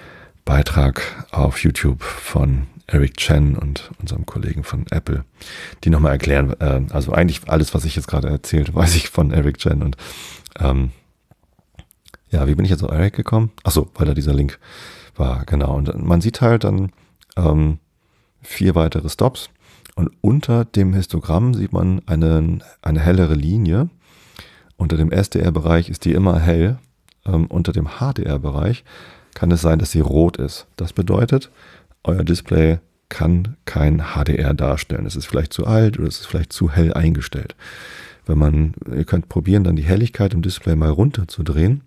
A: Beitrag auf YouTube von Eric Chen und unserem Kollegen von Apple, die nochmal erklären, äh, also eigentlich alles, was ich jetzt gerade erzählt, weiß ich von Eric Chen und ähm, ja, wie bin ich jetzt auf Eric gekommen? Achso, weil da dieser Link war, genau. Und man sieht halt dann ähm, vier weitere Stops und unter dem Histogramm sieht man eine, eine hellere Linie. Unter dem S D R-Bereich ist die immer hell. Ähm, unter dem H D R-Bereich kann es sein, dass sie rot ist. Das bedeutet, euer Display kann kein H D R darstellen. Es ist vielleicht zu alt oder es ist vielleicht zu hell eingestellt. Wenn man, ihr könnt probieren, dann die Helligkeit im Display mal runterzudrehen.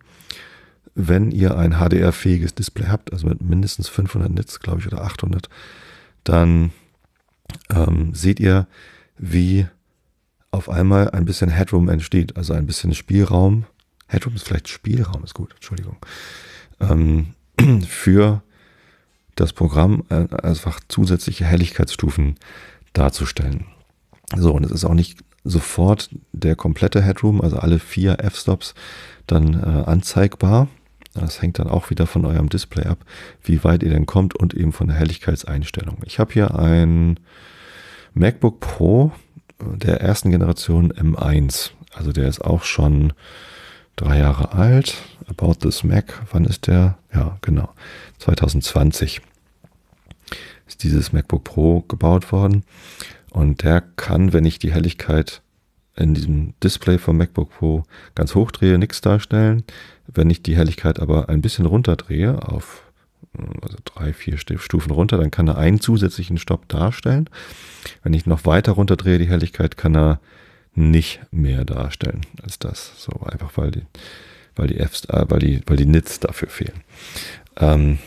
A: Wenn ihr ein H D R-fähiges Display habt, also mit mindestens fünfhundert Nits, glaube ich, oder achthundert, dann ähm, seht ihr, wie auf einmal ein bisschen Headroom entsteht, also ein bisschen Spielraum. Headroom ist vielleicht Spielraum, ist gut, Entschuldigung. Ähm, für das Programm äh, einfach zusätzliche Helligkeitsstufen darzustellen. So, und es ist auch nicht sofort der komplette Headroom, also alle vier F-Stops dann äh, anzeigbar. Das hängt dann auch wieder von eurem Display ab, wie weit ihr denn kommt und eben von der Helligkeitseinstellung. Ich habe hier ein MacBook Pro der ersten Generation M eins. Also der ist auch schon drei Jahre alt. About This Mac, wann ist der? Ja, genau. zwanzig zwanzig ist dieses MacBook Pro gebaut worden. Und der kann, wenn ich die Helligkeit in diesem Display vom MacBook Pro ganz hoch drehe, nichts darstellen. Wenn ich die Helligkeit aber ein bisschen runterdrehe, auf also drei, vier Stufen runter, dann kann er einen zusätzlichen Stopp darstellen. Wenn ich noch weiter runterdrehe, die Helligkeit, kann er nicht mehr darstellen als das. So einfach, weil die, weil die Fs, äh, weil die, weil die Nits dafür fehlen. Ähm,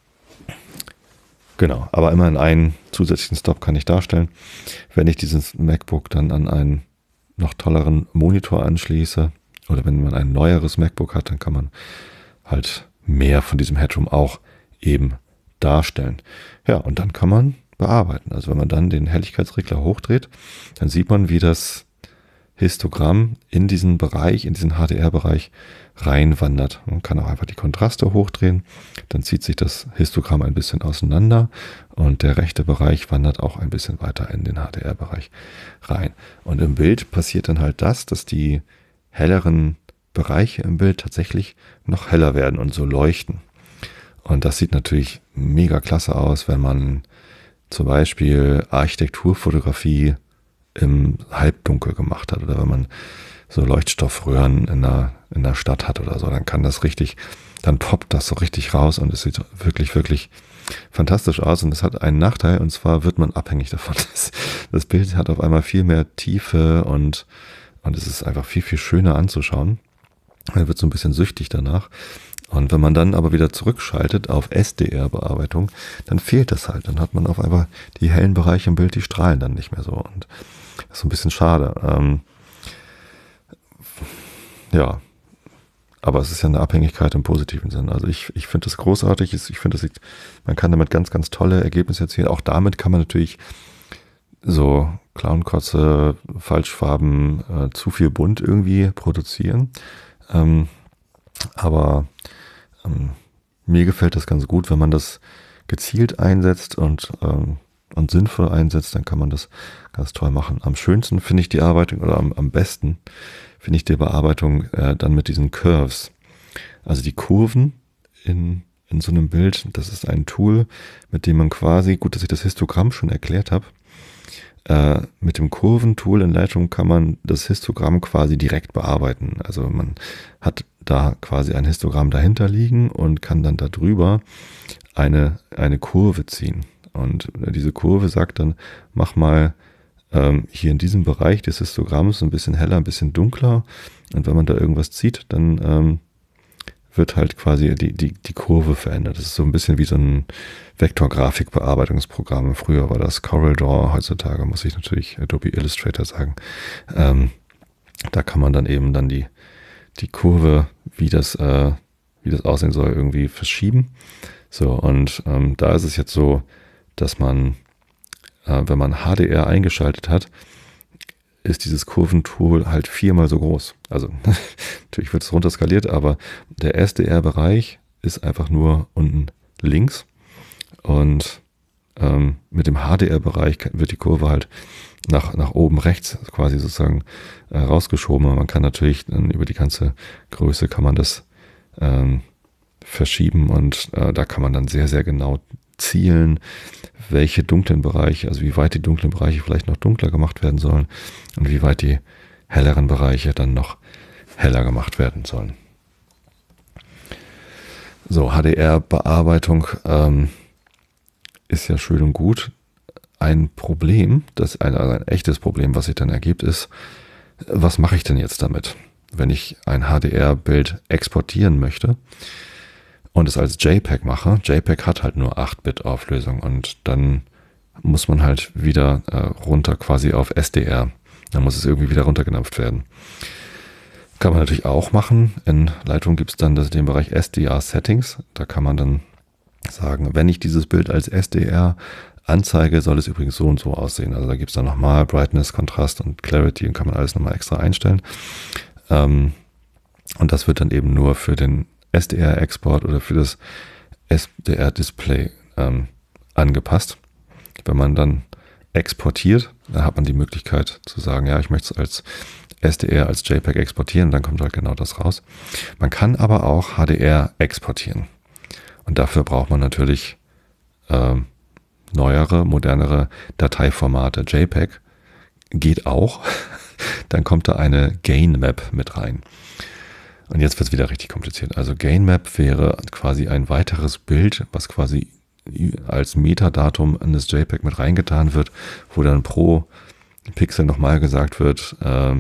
A: genau, aber immerhin einen zusätzlichen Stop kann ich darstellen. Wenn ich dieses MacBook dann an einen noch tolleren Monitor anschließe oder wenn man ein neueres MacBook hat, dann kann man halt mehr von diesem Headroom auch eben darstellen. Ja, und dann kann man bearbeiten. Also wenn man dann den Helligkeitsregler hochdreht, dann sieht man, wie das Histogramm in diesen Bereich, in diesen H D R-Bereich reinwandert. Man kann auch einfach die Kontraste hochdrehen, dann zieht sich das Histogramm ein bisschen auseinander und der rechte Bereich wandert auch ein bisschen weiter in den H D R-Bereich rein. Und im Bild passiert dann halt das, dass die helleren Bereiche im Bild tatsächlich noch heller werden und so leuchten. Und das sieht natürlich mega klasse aus, wenn man zum Beispiel Architekturfotografie im Halbdunkel gemacht hat oder wenn man so Leuchtstoffröhren in der, in der Stadt hat oder so, dann kann das richtig, dann poppt das so richtig raus und es sieht wirklich, wirklich fantastisch aus. Und es hat einen Nachteil, und zwar wird man abhängig davon. Das, das Bild hat auf einmal viel mehr Tiefe und, und es ist einfach viel, viel schöner anzuschauen. Man wird so ein bisschen süchtig danach. Und wenn man dann aber wieder zurückschaltet auf S D R-Bearbeitung, dann fehlt das halt. Dann hat man auf einmal die hellen Bereiche im Bild, die strahlen dann nicht mehr so. Und das ist so ein bisschen schade. Ähm, ja, aber es ist ja eine Abhängigkeit im positiven Sinn. Also ich, ich finde das großartig. Ich finde, das, man kann damit ganz, ganz tolle Ergebnisse erzielen. Auch damit kann man natürlich so Clownkotze, Falschfarben, äh, zu viel bunt irgendwie produzieren. Ähm, aber ähm, mir gefällt das ganz gut, wenn man das gezielt einsetzt und, ähm, und sinnvoll einsetzt, dann kann man das ganz toll machen. Am schönsten finde ich die Arbeitung oder am, am besten finde ich die Bearbeitung äh, dann mit diesen Curves. Also die Kurven in, in so einem Bild, das ist ein Tool, mit dem man quasi, gut, dass ich das Histogramm schon erklärt habe, äh, mit dem Kurventool in Lightroom kann man das Histogramm quasi direkt bearbeiten. Also man hat da quasi ein Histogramm dahinter liegen und kann dann darüber eine, eine Kurve ziehen. Und diese Kurve sagt dann, mach mal ähm, hier in diesem Bereich des Histogramms ein bisschen heller, ein bisschen dunkler. Und wenn man da irgendwas zieht, dann ähm, wird halt quasi die, die, die Kurve verändert. Das ist so ein bisschen wie so ein Vektorgrafikbearbeitungsprogramm. Früher war das CorelDRAW, heutzutage muss ich natürlich Adobe Illustrator sagen. Ähm, da kann man dann eben dann die, die Kurve, wie das, äh, wie das aussehen soll, irgendwie verschieben. So, und ähm, da ist es jetzt so, dass man, äh, wenn man H D R eingeschaltet hat, ist dieses Kurventool halt viermal so groß. Also natürlich wird es runterskaliert, aber der S D R-Bereich ist einfach nur unten links und ähm, mit dem H D R-Bereich wird die Kurve halt nach, nach oben rechts quasi sozusagen äh, rausgeschoben. Und man kann natürlich dann über die ganze Größe kann man das ähm, verschieben und äh, da kann man dann sehr, sehr genau zielen, welche dunklen Bereiche, also wie weit die dunklen Bereiche vielleicht noch dunkler gemacht werden sollen und wie weit die helleren Bereiche dann noch heller gemacht werden sollen. So, H D R-Bearbeitung ähm, ist ja schön und gut. Ein Problem, das ein, also ein echtes Problem, was sich dann ergibt, ist, was mache ich denn jetzt damit, wenn ich ein H D R-Bild exportieren möchte und es als JPEG mache. JPEG hat halt nur acht Bit Auflösung und dann muss man halt wieder äh, runter quasi auf S D R. Dann muss es irgendwie wieder runtergedampft werden. Kann man natürlich auch machen. In Lightroom gibt es dann das, den Bereich S D R Settings. Da kann man dann sagen, wenn ich dieses Bild als S D R anzeige, soll es übrigens so und so aussehen. Also da gibt es dann nochmal Brightness, Kontrast und Clarity und kann man alles nochmal extra einstellen. Ähm, und das wird dann eben nur für den S D R-Export oder für das S D R-Display ähm, angepasst. Wenn man dann exportiert, dann hat man die Möglichkeit zu sagen, ja, ich möchte es als S D R, als JPEG exportieren, dann kommt halt genau das raus. Man kann aber auch H D R exportieren. Und dafür braucht man natürlich ähm, neuere, modernere Dateiformate. JPEG geht auch. Dann kommt da eine Gain Map mit rein. Und jetzt wird es wieder richtig kompliziert. Also Gain Map wäre quasi ein weiteres Bild, was quasi als Metadatum in das JPEG mit reingetan wird, wo dann pro Pixel nochmal gesagt wird, äh,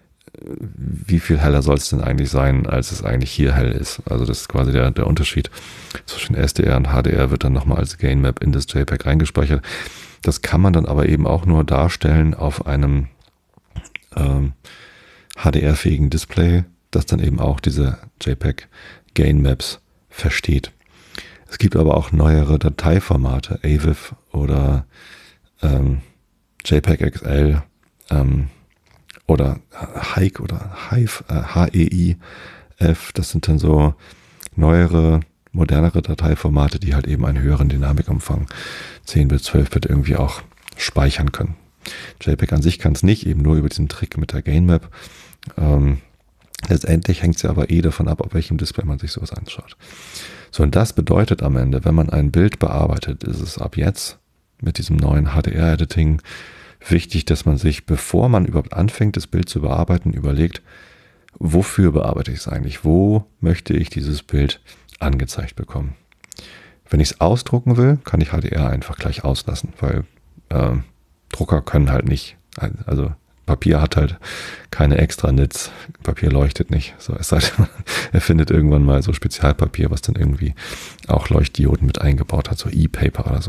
A: wie viel heller soll es denn eigentlich sein, als es eigentlich hier hell ist. Also das ist quasi der, der Unterschied zwischen S D R und H D R, wird dann nochmal als Gain Map in das JPEG reingespeichert. Das kann man dann aber eben auch nur darstellen auf einem ähm, H D R-fähigen Display, das dann eben auch diese JPEG Gain Maps versteht. Es gibt aber auch neuere Dateiformate, A V I F oder ähm, JPEG X L ähm, oder Hike oder Hive, äh, H E I F. Das sind dann so neuere, modernere Dateiformate, die halt eben einen höheren Dynamikumfang, zehn Bit, zwölf Bit irgendwie auch speichern können. JPEG an sich kann es nicht, eben nur über diesen Trick mit der Gain Map. Ähm, letztendlich hängt es ja aber eh davon ab, auf welchem Display man sich sowas anschaut. So, und das bedeutet am Ende, wenn man ein Bild bearbeitet, ist es ab jetzt mit diesem neuen H D R-Editing wichtig, dass man sich, bevor man überhaupt anfängt, das Bild zu bearbeiten, überlegt, wofür bearbeite ich es eigentlich? Wo möchte ich dieses Bild angezeigt bekommen? Wenn ich es ausdrucken will, kann ich H D R einfach gleich auslassen, weil äh, Drucker können halt nicht, also Papier hat halt keine extra Nits. Papier leuchtet nicht. So, es sei denn, er findet irgendwann mal so Spezialpapier, was dann irgendwie auch Leuchtdioden mit eingebaut hat, so E-Paper oder so.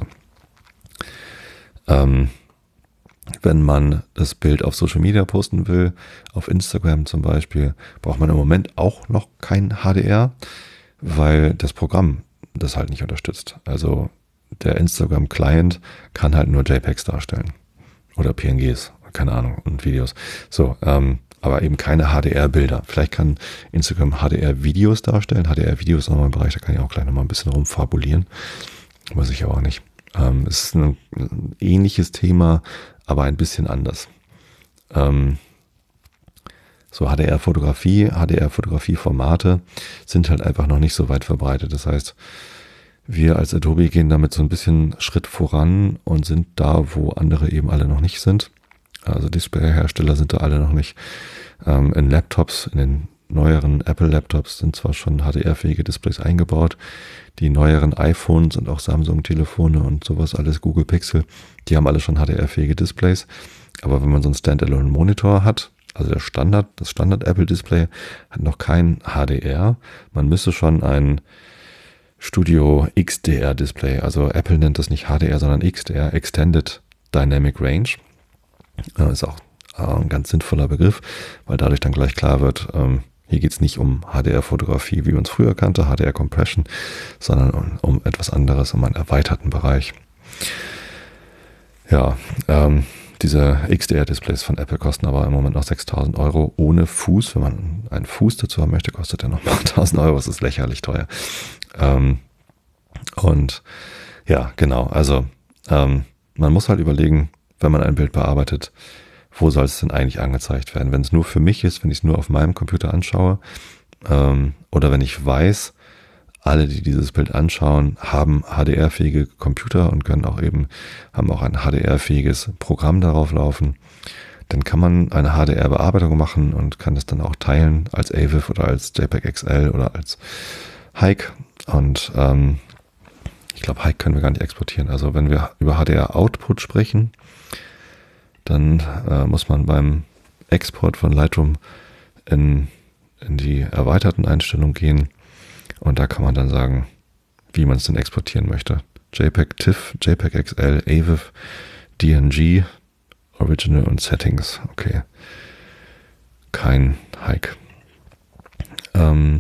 A: Ähm, wenn man das Bild auf Social Media posten will, auf Instagram zum Beispiel, braucht man im Moment auch noch kein H D R, weil das Programm das halt nicht unterstützt. Also der Instagram-Client kann halt nur JPEGs darstellen oder P N Gs, keine Ahnung, und Videos. So, ähm, aber eben keine H D R-Bilder. Vielleicht kann Instagram H D R-Videos darstellen. H D R-Videos ist nochmal ein Bereich, da kann ich auch gleich nochmal ein bisschen rumfabulieren. Weiß ich aber auch nicht. Ähm, es ist ein, ein ähnliches Thema, aber ein bisschen anders. Ähm, so H D R-Fotografie, H D R-Fotografie-Formate sind halt einfach noch nicht so weit verbreitet. Das heißt, wir als Adobe gehen damit so ein bisschen Schritt voran und sind da, wo andere eben alle noch nicht sind. Also Displayhersteller sind da alle noch nicht. Ähm, in Laptops, in den neueren Apple-Laptops sind zwar schon H D R-fähige Displays eingebaut. Die neueren iPhones und auch Samsung-Telefone und sowas, alles Google Pixel, die haben alle schon H D R-fähige Displays. Aber wenn man so einen Standalone-Monitor hat, also der Standard, das Standard-Apple-Display hat noch kein H D R. Man müsste schon ein Studio X D R-Display, also Apple nennt das nicht H D R, sondern X D R, Extended Dynamic Range. Das ist auch ein ganz sinnvoller Begriff, weil dadurch dann gleich klar wird, hier geht es nicht um H D R-Fotografie, wie man es früher kannte, H D R-Compression, sondern um, um etwas anderes, um einen erweiterten Bereich. Ja, ähm, diese X D R-Displays von Apple kosten aber im Moment noch sechstausend Euro ohne Fuß. Wenn man einen Fuß dazu haben möchte, kostet der noch mal tausend Euro. Das ist lächerlich teuer. Ähm, und ja, genau. Also ähm, man muss halt überlegen, wenn man ein Bild bearbeitet, wo soll es denn eigentlich angezeigt werden? Wenn es nur für mich ist, wenn ich es nur auf meinem Computer anschaue, ähm, oder wenn ich weiß, alle, die dieses Bild anschauen, haben H D R-fähige Computer und können auch eben, haben auch ein H D R-fähiges Programm darauf laufen, dann kann man eine H D R-Bearbeitung machen und kann es dann auch teilen als A V I F oder als JPEG X L oder als Hike. Und ähm, ich glaube, Hike können wir gar nicht exportieren. Also wenn wir über H D R-Output sprechen, dann äh, muss man beim Export von Lightroom in, in die erweiterten Einstellungen gehen. Und da kann man dann sagen, wie man es denn exportieren möchte. JPEG, TIFF, JPEG X L, A V I F, D N G, Original und Settings. Okay. Kein Hike. Ähm,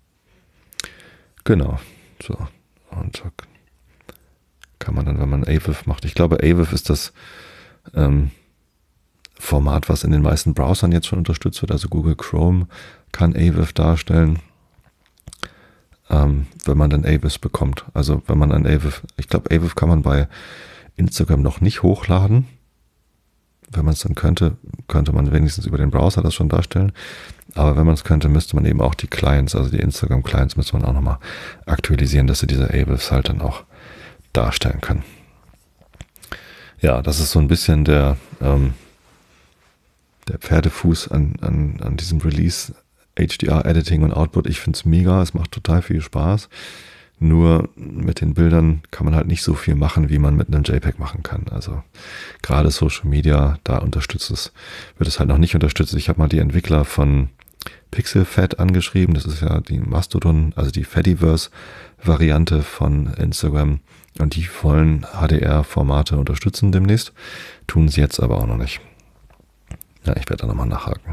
A: genau. So. Und so kann man dann, wenn man A V I F macht, ich glaube, A V I F ist das ähm, Format, was in den meisten Browsern jetzt schon unterstützt wird. Also Google Chrome kann A V I F darstellen. Ähm, wenn man dann A V I Fs bekommt. Also wenn man ein A V I F, ich glaube A V I F kann man bei Instagram noch nicht hochladen. Wenn man es dann könnte, könnte man wenigstens über den Browser das schon darstellen. Aber wenn man es könnte, müsste man eben auch die Clients, also die Instagram-Clients, müsste man auch nochmal aktualisieren, dass sie diese A V I Fs halt dann auch darstellen können. Ja, das ist so ein bisschen der, ähm, der Pferdefuß an, an, an diesem Release. H D R-Editing und Output, ich finde es mega, es macht total viel Spaß. Nur mit den Bildern kann man halt nicht so viel machen, wie man mit einem JPEG machen kann. Also gerade Social Media, da unterstützt es, wird es halt noch nicht unterstützt. Ich habe mal die Entwickler von PixelFed angeschrieben, das ist ja die Mastodon, also die Fediverse-Variante von Instagram. Und die wollen H D R-Formate unterstützen demnächst, tun sie jetzt aber auch noch nicht. Ja, ich werde da nochmal nachhaken.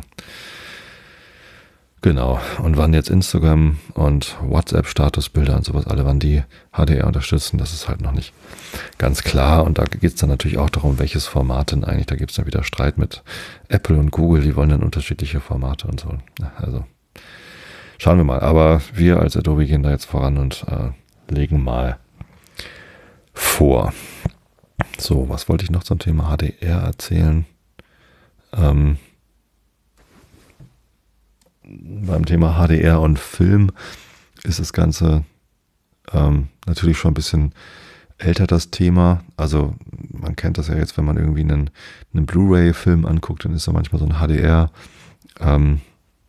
A: Genau, und wann jetzt Instagram und WhatsApp-Statusbilder und sowas, alle wann die H D R unterstützen, das ist halt noch nicht ganz klar. Und da geht es dann natürlich auch darum, welches Format denn eigentlich, da gibt es dann wieder Streit mit Apple und Google, die wollen dann unterschiedliche Formate und so. Also schauen wir mal, aber wir als Adobe gehen da jetzt voran und äh, legen mal vor. So, was wollte ich noch zum Thema H D R erzählen? Ähm, Beim Thema H D R und Film ist das Ganze ähm, natürlich schon ein bisschen älter, das Thema. Also man kennt das ja jetzt, wenn man irgendwie einen, einen Blu-ray-Film anguckt, dann ist da manchmal so ein H D R ähm,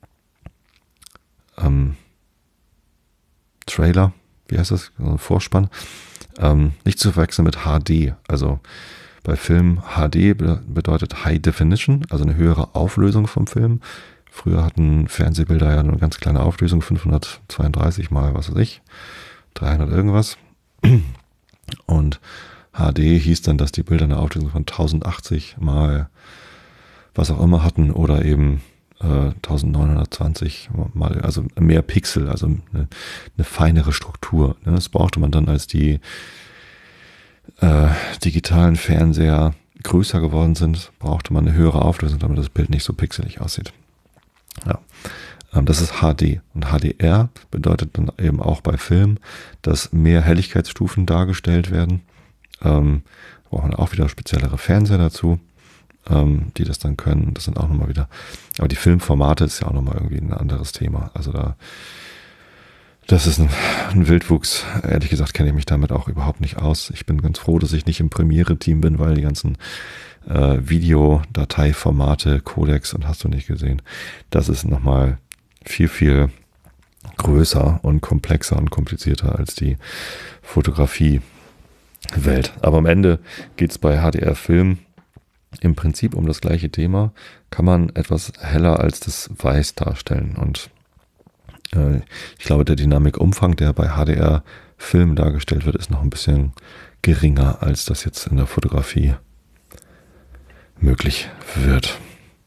A: ähm, Trailer, wie heißt das? So ein Vorspann. Ähm, nicht zu verwechseln mit H D. Also Bei Film H D bedeutet High Definition, also eine höhere Auflösung vom Film. Früher hatten Fernsehbilder ja eine ganz kleine Auflösung, fünfhundertzweiunddreißig mal, was weiß ich, dreihundert irgendwas. Und H D hieß dann, dass die Bilder eine Auflösung von tausendachtzig mal was auch immer hatten oder eben äh, neunzehnhundertzwanzig mal, also mehr Pixel, also eine, eine feinere Struktur. Ne? Das brauchte man dann, als die äh, digitalen Fernseher größer geworden sind, brauchte man eine höhere Auflösung, damit das Bild nicht so pixelig aussieht. Ja, ähm, das ist H D. Und H D R bedeutet dann eben auch bei Film, dass mehr Helligkeitsstufen dargestellt werden. Ähm, braucht man auch wieder speziellere Fernseher dazu, ähm, die das dann können. Das sind auch nochmal wieder, aber die Filmformate ist ja auch nochmal irgendwie ein anderes Thema. Also da, das ist ein, ein Wildwuchs. Ehrlich gesagt kenne ich mich damit auch überhaupt nicht aus. Ich bin ganz froh, dass ich nicht im Premiere-Team bin, weil die ganzen äh, Videodateiformate, Codecs und hast du nicht gesehen, das ist nochmal viel, viel größer und komplexer und komplizierter als die Fotografie. Welt. Aber am Ende geht es bei H D R-Film im Prinzip um das gleiche Thema. Kann man etwas heller als das Weiß darstellen. Und äh, ich glaube, der Dynamikumfang, der bei H D R-Film dargestellt wird, ist noch ein bisschen geringer, als das jetzt in der Fotografie möglich wird.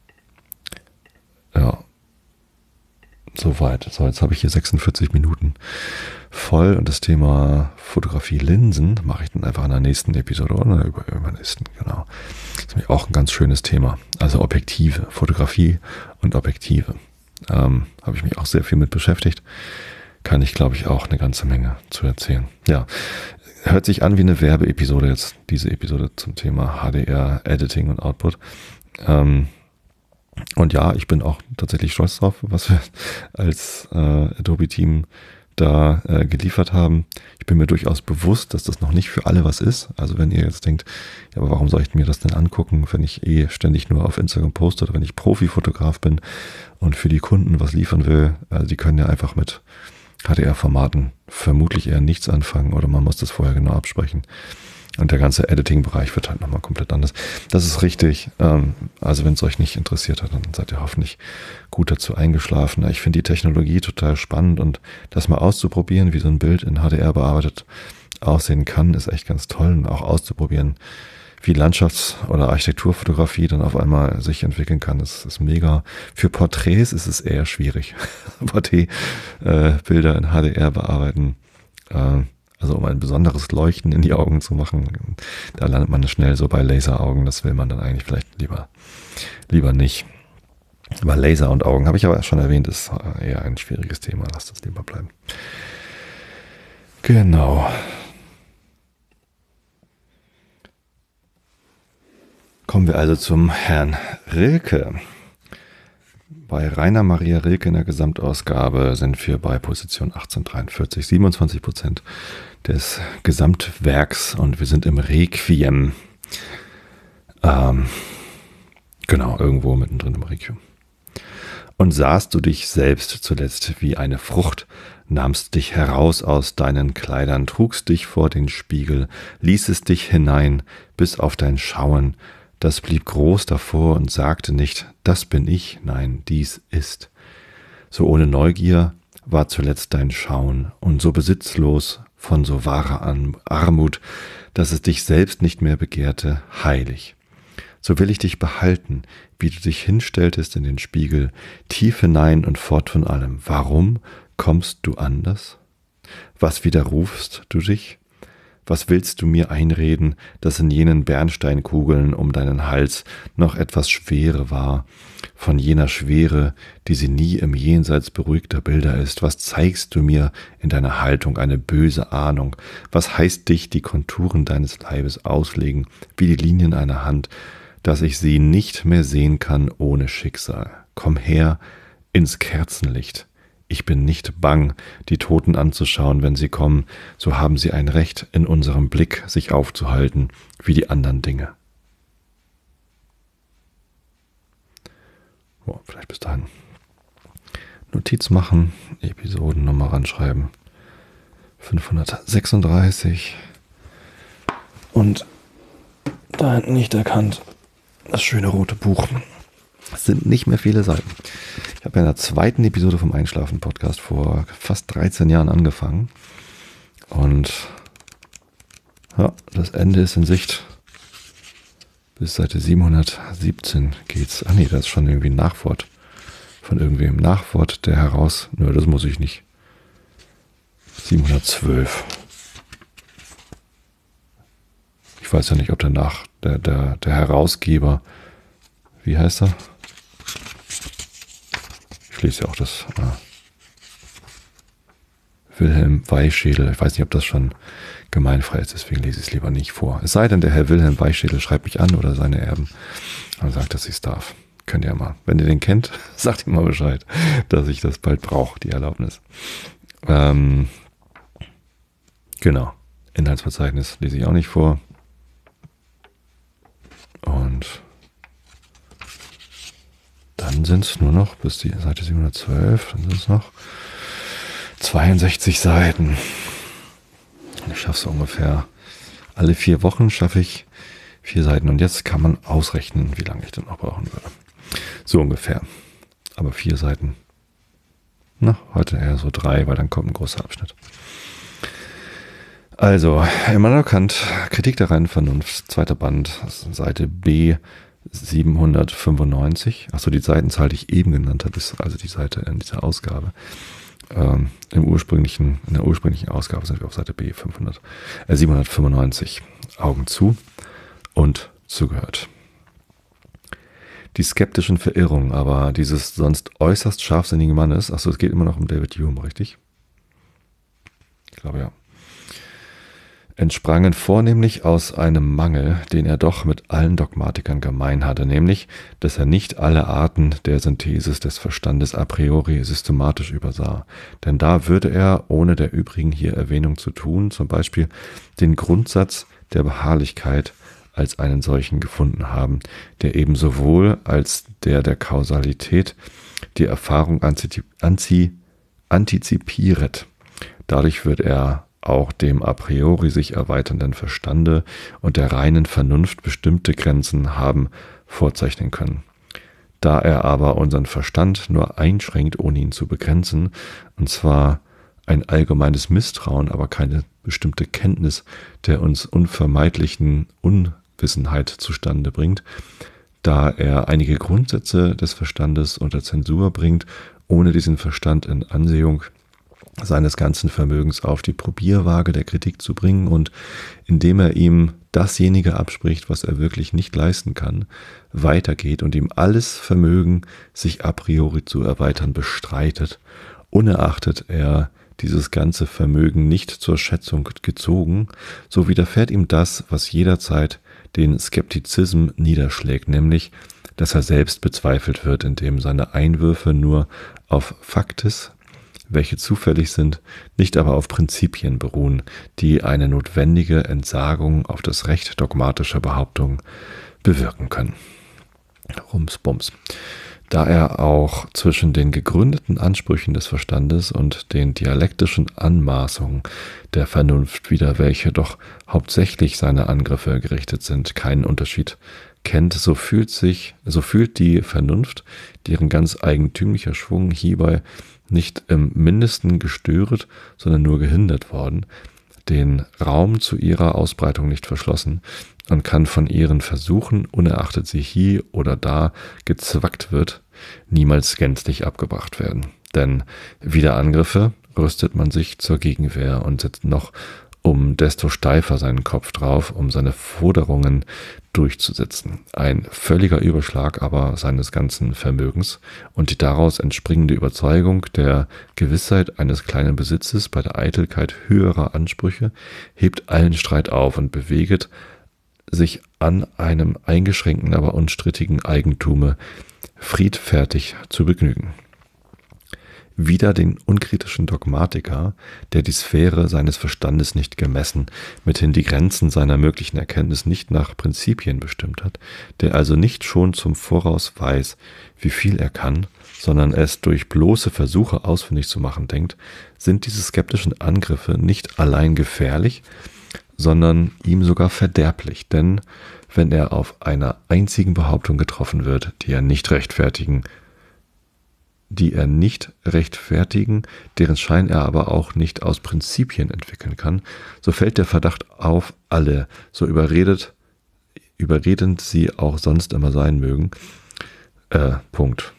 A: Ja. Soweit. So, jetzt habe ich hier sechsundvierzig Minuten voll und das Thema Fotografie-Linsen mache ich dann einfach in der nächsten Episode oder über, über nächsten, genau. Das ist nämlich auch ein ganz schönes Thema. Also Objektive, Fotografie und Objektive. Ähm, habe ich mich auch sehr viel mit beschäftigt. Kann ich, glaube ich, auch eine ganze Menge zu erzählen. Ja, hört sich an wie eine Werbeepisode jetzt, diese Episode zum Thema H D R, Editing und Output. Ähm, Und ja, ich bin auch tatsächlich stolz drauf, was wir als äh, Adobe-Team da äh, geliefert haben. Ich bin mir durchaus bewusst, dass das noch nicht für alle was ist. Also wenn ihr jetzt denkt, ja, aber warum soll ich mir das denn angucken, wenn ich eh ständig nur auf Instagram poste oder wenn ich Profi-Fotograf bin und für die Kunden was liefern will. Also die können ja einfach mit H D R-Formaten vermutlich eher nichts anfangen oder man muss das vorher genau absprechen. Und der ganze Editing-Bereich wird halt nochmal komplett anders. Das ist richtig. Also wenn es euch nicht interessiert hat, dann seid ihr hoffentlich gut dazu eingeschlafen. Ich finde die Technologie total spannend und das mal auszuprobieren, wie so ein Bild in H D R bearbeitet aussehen kann, ist echt ganz toll. Und auch auszuprobieren, wie Landschafts- oder Architekturfotografie dann auf einmal sich entwickeln kann, das ist mega. Für Porträts ist es eher schwierig. Porträtbilder in H D R bearbeiten, also um ein besonderes Leuchten in die Augen zu machen, da landet man schnell so bei Laseraugen. Das will man dann eigentlich vielleicht lieber, lieber nicht. Aber Laser und Augen, habe ich aber schon erwähnt, ist eher ein schwieriges Thema. Lasst das lieber bleiben. Genau. Kommen wir also zum Herrn Rilke. Bei Rainer Maria Rilke in der Gesamtausgabe sind wir bei Position achtzehnhundertdreiundvierzig, siebenundzwanzig Prozent des Gesamtwerks und wir sind im Requiem. Ähm, genau, irgendwo mittendrin im Requiem. Und sahst du dich selbst zuletzt wie eine Frucht, nahmst dich heraus aus deinen Kleidern, trugst dich vor den Spiegel, ließest dich hinein bis auf dein Schauen, das blieb groß davor und sagte nicht, das bin ich, nein, dies ist. So ohne Neugier war zuletzt dein Schauen und so besitzlos von so wahrer Armut, dass es dich selbst nicht mehr begehrte, heilig. So will ich dich behalten, wie du dich hinstelltest in den Spiegel, tief hinein und fort von allem. Warum kommst du anders? Was widerrufst du dich? Was willst du mir einreden, dass in jenen Bernsteinkugeln um deinen Hals noch etwas Schwere war, von jener Schwere, die sie nie im Jenseits beruhigter Bilder ist? Was zeigst du mir in deiner Haltung eine böse Ahnung? Was heißt dich die Konturen deines Leibes auslegen, wie die Linien einer Hand, dass ich sie nicht mehr sehen kann ohne Schicksal? Komm her ins Kerzenlicht. Ich bin nicht bang, die Toten anzuschauen, wenn sie kommen, so haben sie ein Recht, in unserem Blick sich aufzuhalten, wie die anderen Dinge. Oh, vielleicht bis dahin. Notiz machen, Episodennummer ranschreiben. fünfhundertsechsunddreißig. Und da hinten nicht erkannt. Das schöne rote Buch. Es sind nicht mehr viele Seiten. Ich habe ja in der zweiten Episode vom Einschlafen-Podcast vor fast dreizehn Jahren angefangen. Und ja, das Ende ist in Sicht. Bis Seite siebenhundertsiebzehn geht's. Ah nee, das ist schon irgendwie ein Nachwort. Von irgendwem Nachwort, der heraus... Nö, das muss ich nicht. siebenhundertzwölf. Ich weiß ja nicht, ob der Nach... Der, der, der Herausgeber... Wie heißt er? Ich lese ja auch das... Ah. Wilhelm Weichschädel. Ich weiß nicht, ob das schon gemeinfrei ist, deswegen lese ich es lieber nicht vor. Es sei denn, der Herr Wilhelm Weichschädel schreibt mich an oder seine Erben und sagt, dass ich es darf. Könnt ihr mal, wenn ihr den kennt, sagt ihm mal Bescheid, dass ich das bald brauche, die Erlaubnis. Ähm, genau. Inhaltsverzeichnis lese ich auch nicht vor. Und dann sind es nur noch, bis die Seite siebenhundertzwölf, dann sind es noch zweiundsechzig Seiten. Ich schaffe es ungefähr alle vier Wochen, schaffe ich vier Seiten. Und jetzt kann man ausrechnen, wie lange ich denn noch brauchen würde. So ungefähr. Aber vier Seiten. Na, heute eher so drei, weil dann kommt ein großer Abschnitt. Also, Immanuel Kant, Kritik der reinen Vernunft, zweiter Band, Seite B siebenhundertfünfundneunzig. Achso, die Seitenzahl, die ich eben genannt habe, ist also die Seite in dieser Ausgabe. Ähm, im ursprünglichen, in der ursprünglichen Ausgabe sind wir auf Seite B fünfhundert, äh, siebenhundertfünfundneunzig. Augen zu und zugehört. Die skeptischen Verirrungen aber dieses sonst äußerst scharfsinnigen Mannes, achso, es geht immer noch um David Hume, richtig? Ich glaube ja. Entsprangen vornehmlich aus einem Mangel, den er doch mit allen Dogmatikern gemein hatte, nämlich, dass er nicht alle Arten der Synthesis des Verstandes a priori systematisch übersah. Denn da würde er, ohne der übrigen hier Erwähnung zu tun, zum Beispiel den Grundsatz der Beharrlichkeit als einen solchen gefunden haben, der eben sowohl als der der Kausalität die Erfahrung anzi- antizipiert. Dadurch wird er auch dem a priori sich erweiternden Verstande und der reinen Vernunft bestimmte Grenzen haben vorzeichnen können. Da er aber unseren Verstand nur einschränkt, ohne ihn zu begrenzen, und zwar ein allgemeines Misstrauen, aber keine bestimmte Kenntnis der uns unvermeidlichen Unwissenheit zustande bringt, da er einige Grundsätze des Verstandes unter Zensur bringt, ohne diesen Verstand in Ansehung seines ganzen Vermögens auf die Probierwaage der Kritik zu bringen und indem er ihm dasjenige abspricht, was er wirklich nicht leisten kann, weitergeht und ihm alles Vermögen, sich a priori zu erweitern, bestreitet, unerachtet er dieses ganze Vermögen nicht zur Schätzung gezogen, so widerfährt ihm das, was jederzeit den Skeptizism niederschlägt, nämlich, dass er selbst bezweifelt wird, indem seine Einwürfe nur auf Faktis, welche zufällig sind, nicht aber auf Prinzipien beruhen, die eine notwendige Entsagung auf das Recht dogmatischer Behauptungen bewirken können. Rums, bums. Da er auch zwischen den gegründeten Ansprüchen des Verstandes und den dialektischen Anmaßungen der Vernunft, wider welche doch hauptsächlich seine Angriffe gerichtet sind, keinen Unterschied kennt, so fühlt sich, so fühlt die Vernunft, deren ganz eigentümlicher Schwung hierbei nicht im Mindesten gestört, sondern nur gehindert worden, den Raum zu ihrer Ausbreitung nicht verschlossen und kann von ihren Versuchen, unerachtet sie hier oder da gezwackt wird, niemals gänzlich abgebracht werden. Denn wider Angriffe rüstet man sich zur Gegenwehr und setzt noch um desto steifer seinen Kopf drauf, um seine Forderungen durchzusetzen. Ein völliger Überschlag aber seines ganzen Vermögens und die daraus entspringende Überzeugung der Gewissheit eines kleinen Besitzes bei der Eitelkeit höherer Ansprüche hebt allen Streit auf und beweget sich an einem eingeschränkten, aber unstrittigen Eigentume friedfertig zu begnügen. Wider den unkritischen Dogmatiker, der die Sphäre seines Verstandes nicht gemessen, mithin die Grenzen seiner möglichen Erkenntnis nicht nach Prinzipien bestimmt hat, der also nicht schon zum Voraus weiß, wie viel er kann, sondern es durch bloße Versuche ausfindig zu machen denkt, sind diese skeptischen Angriffe nicht allein gefährlich, sondern ihm sogar verderblich. Denn wenn er auf einer einzigen Behauptung getroffen wird, die er nicht rechtfertigen, die er nicht rechtfertigen, deren Schein er aber auch nicht aus Prinzipien entwickeln kann, so fällt der Verdacht auf alle, so überredet, überredend sie auch sonst immer sein mögen. Äh, Punkt.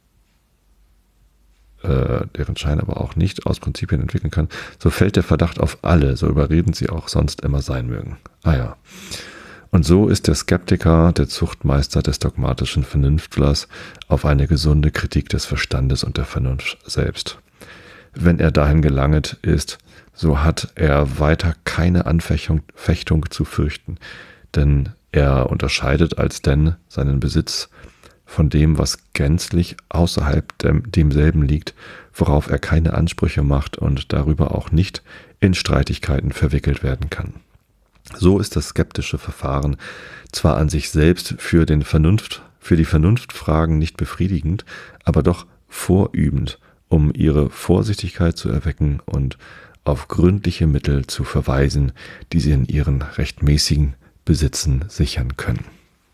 A: Äh, deren Schein aber auch nicht aus Prinzipien entwickeln kann, so fällt der Verdacht auf alle, so überredend sie auch sonst immer sein mögen. Ah ja. Und so ist der Skeptiker, der Zuchtmeister des dogmatischen Vernünftlers, auf eine gesunde Kritik des Verstandes und der Vernunft selbst. Wenn er dahin gelanget ist, so hat er weiter keine Anfechtung Fechtung zu fürchten, denn er unterscheidet alsdenn seinen Besitz von dem, was gänzlich außerhalb dem, demselben liegt, worauf er keine Ansprüche macht und darüber auch nicht in Streitigkeiten verwickelt werden kann. So ist das skeptische Verfahren zwar an sich selbst für, den Vernunft, für die Vernunftfragen nicht befriedigend, aber doch vorübend, um ihre Vorsichtigkeit zu erwecken und auf gründliche Mittel zu verweisen, die sie in ihren rechtmäßigen Besitzen sichern können.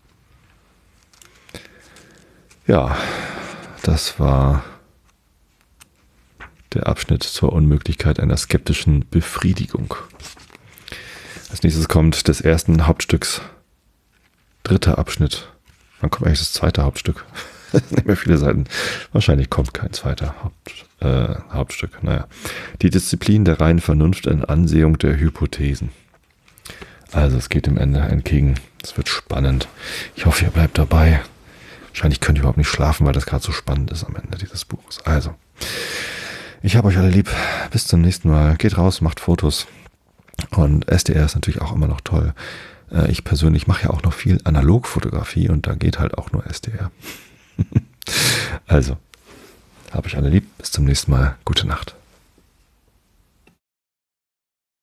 A: Ja, das war der Abschnitt zur Unmöglichkeit einer skeptischen Befriedigung. Als nächstes kommt des ersten Hauptstücks dritter Abschnitt. Wann kommt eigentlich das zweite Hauptstück? Nicht mehr viele Seiten. Wahrscheinlich kommt kein zweiter Haupt, äh, Hauptstück. Naja. Die Disziplin der reinen Vernunft in Ansehung der Hypothesen. Also es geht dem Ende entgegen. Es wird spannend. Ich hoffe, ihr bleibt dabei. Wahrscheinlich könnt ihr überhaupt nicht schlafen, weil das gerade so spannend ist am Ende dieses Buches. Also, ich habe euch alle lieb. Bis zum nächsten Mal. Geht raus, macht Fotos. Und S D R ist natürlich auch immer noch toll. Ich persönlich mache ja auch noch viel Analogfotografie und da geht halt auch nur S D R. Also, habe ich alle lieb. Bis zum nächsten Mal. Gute Nacht.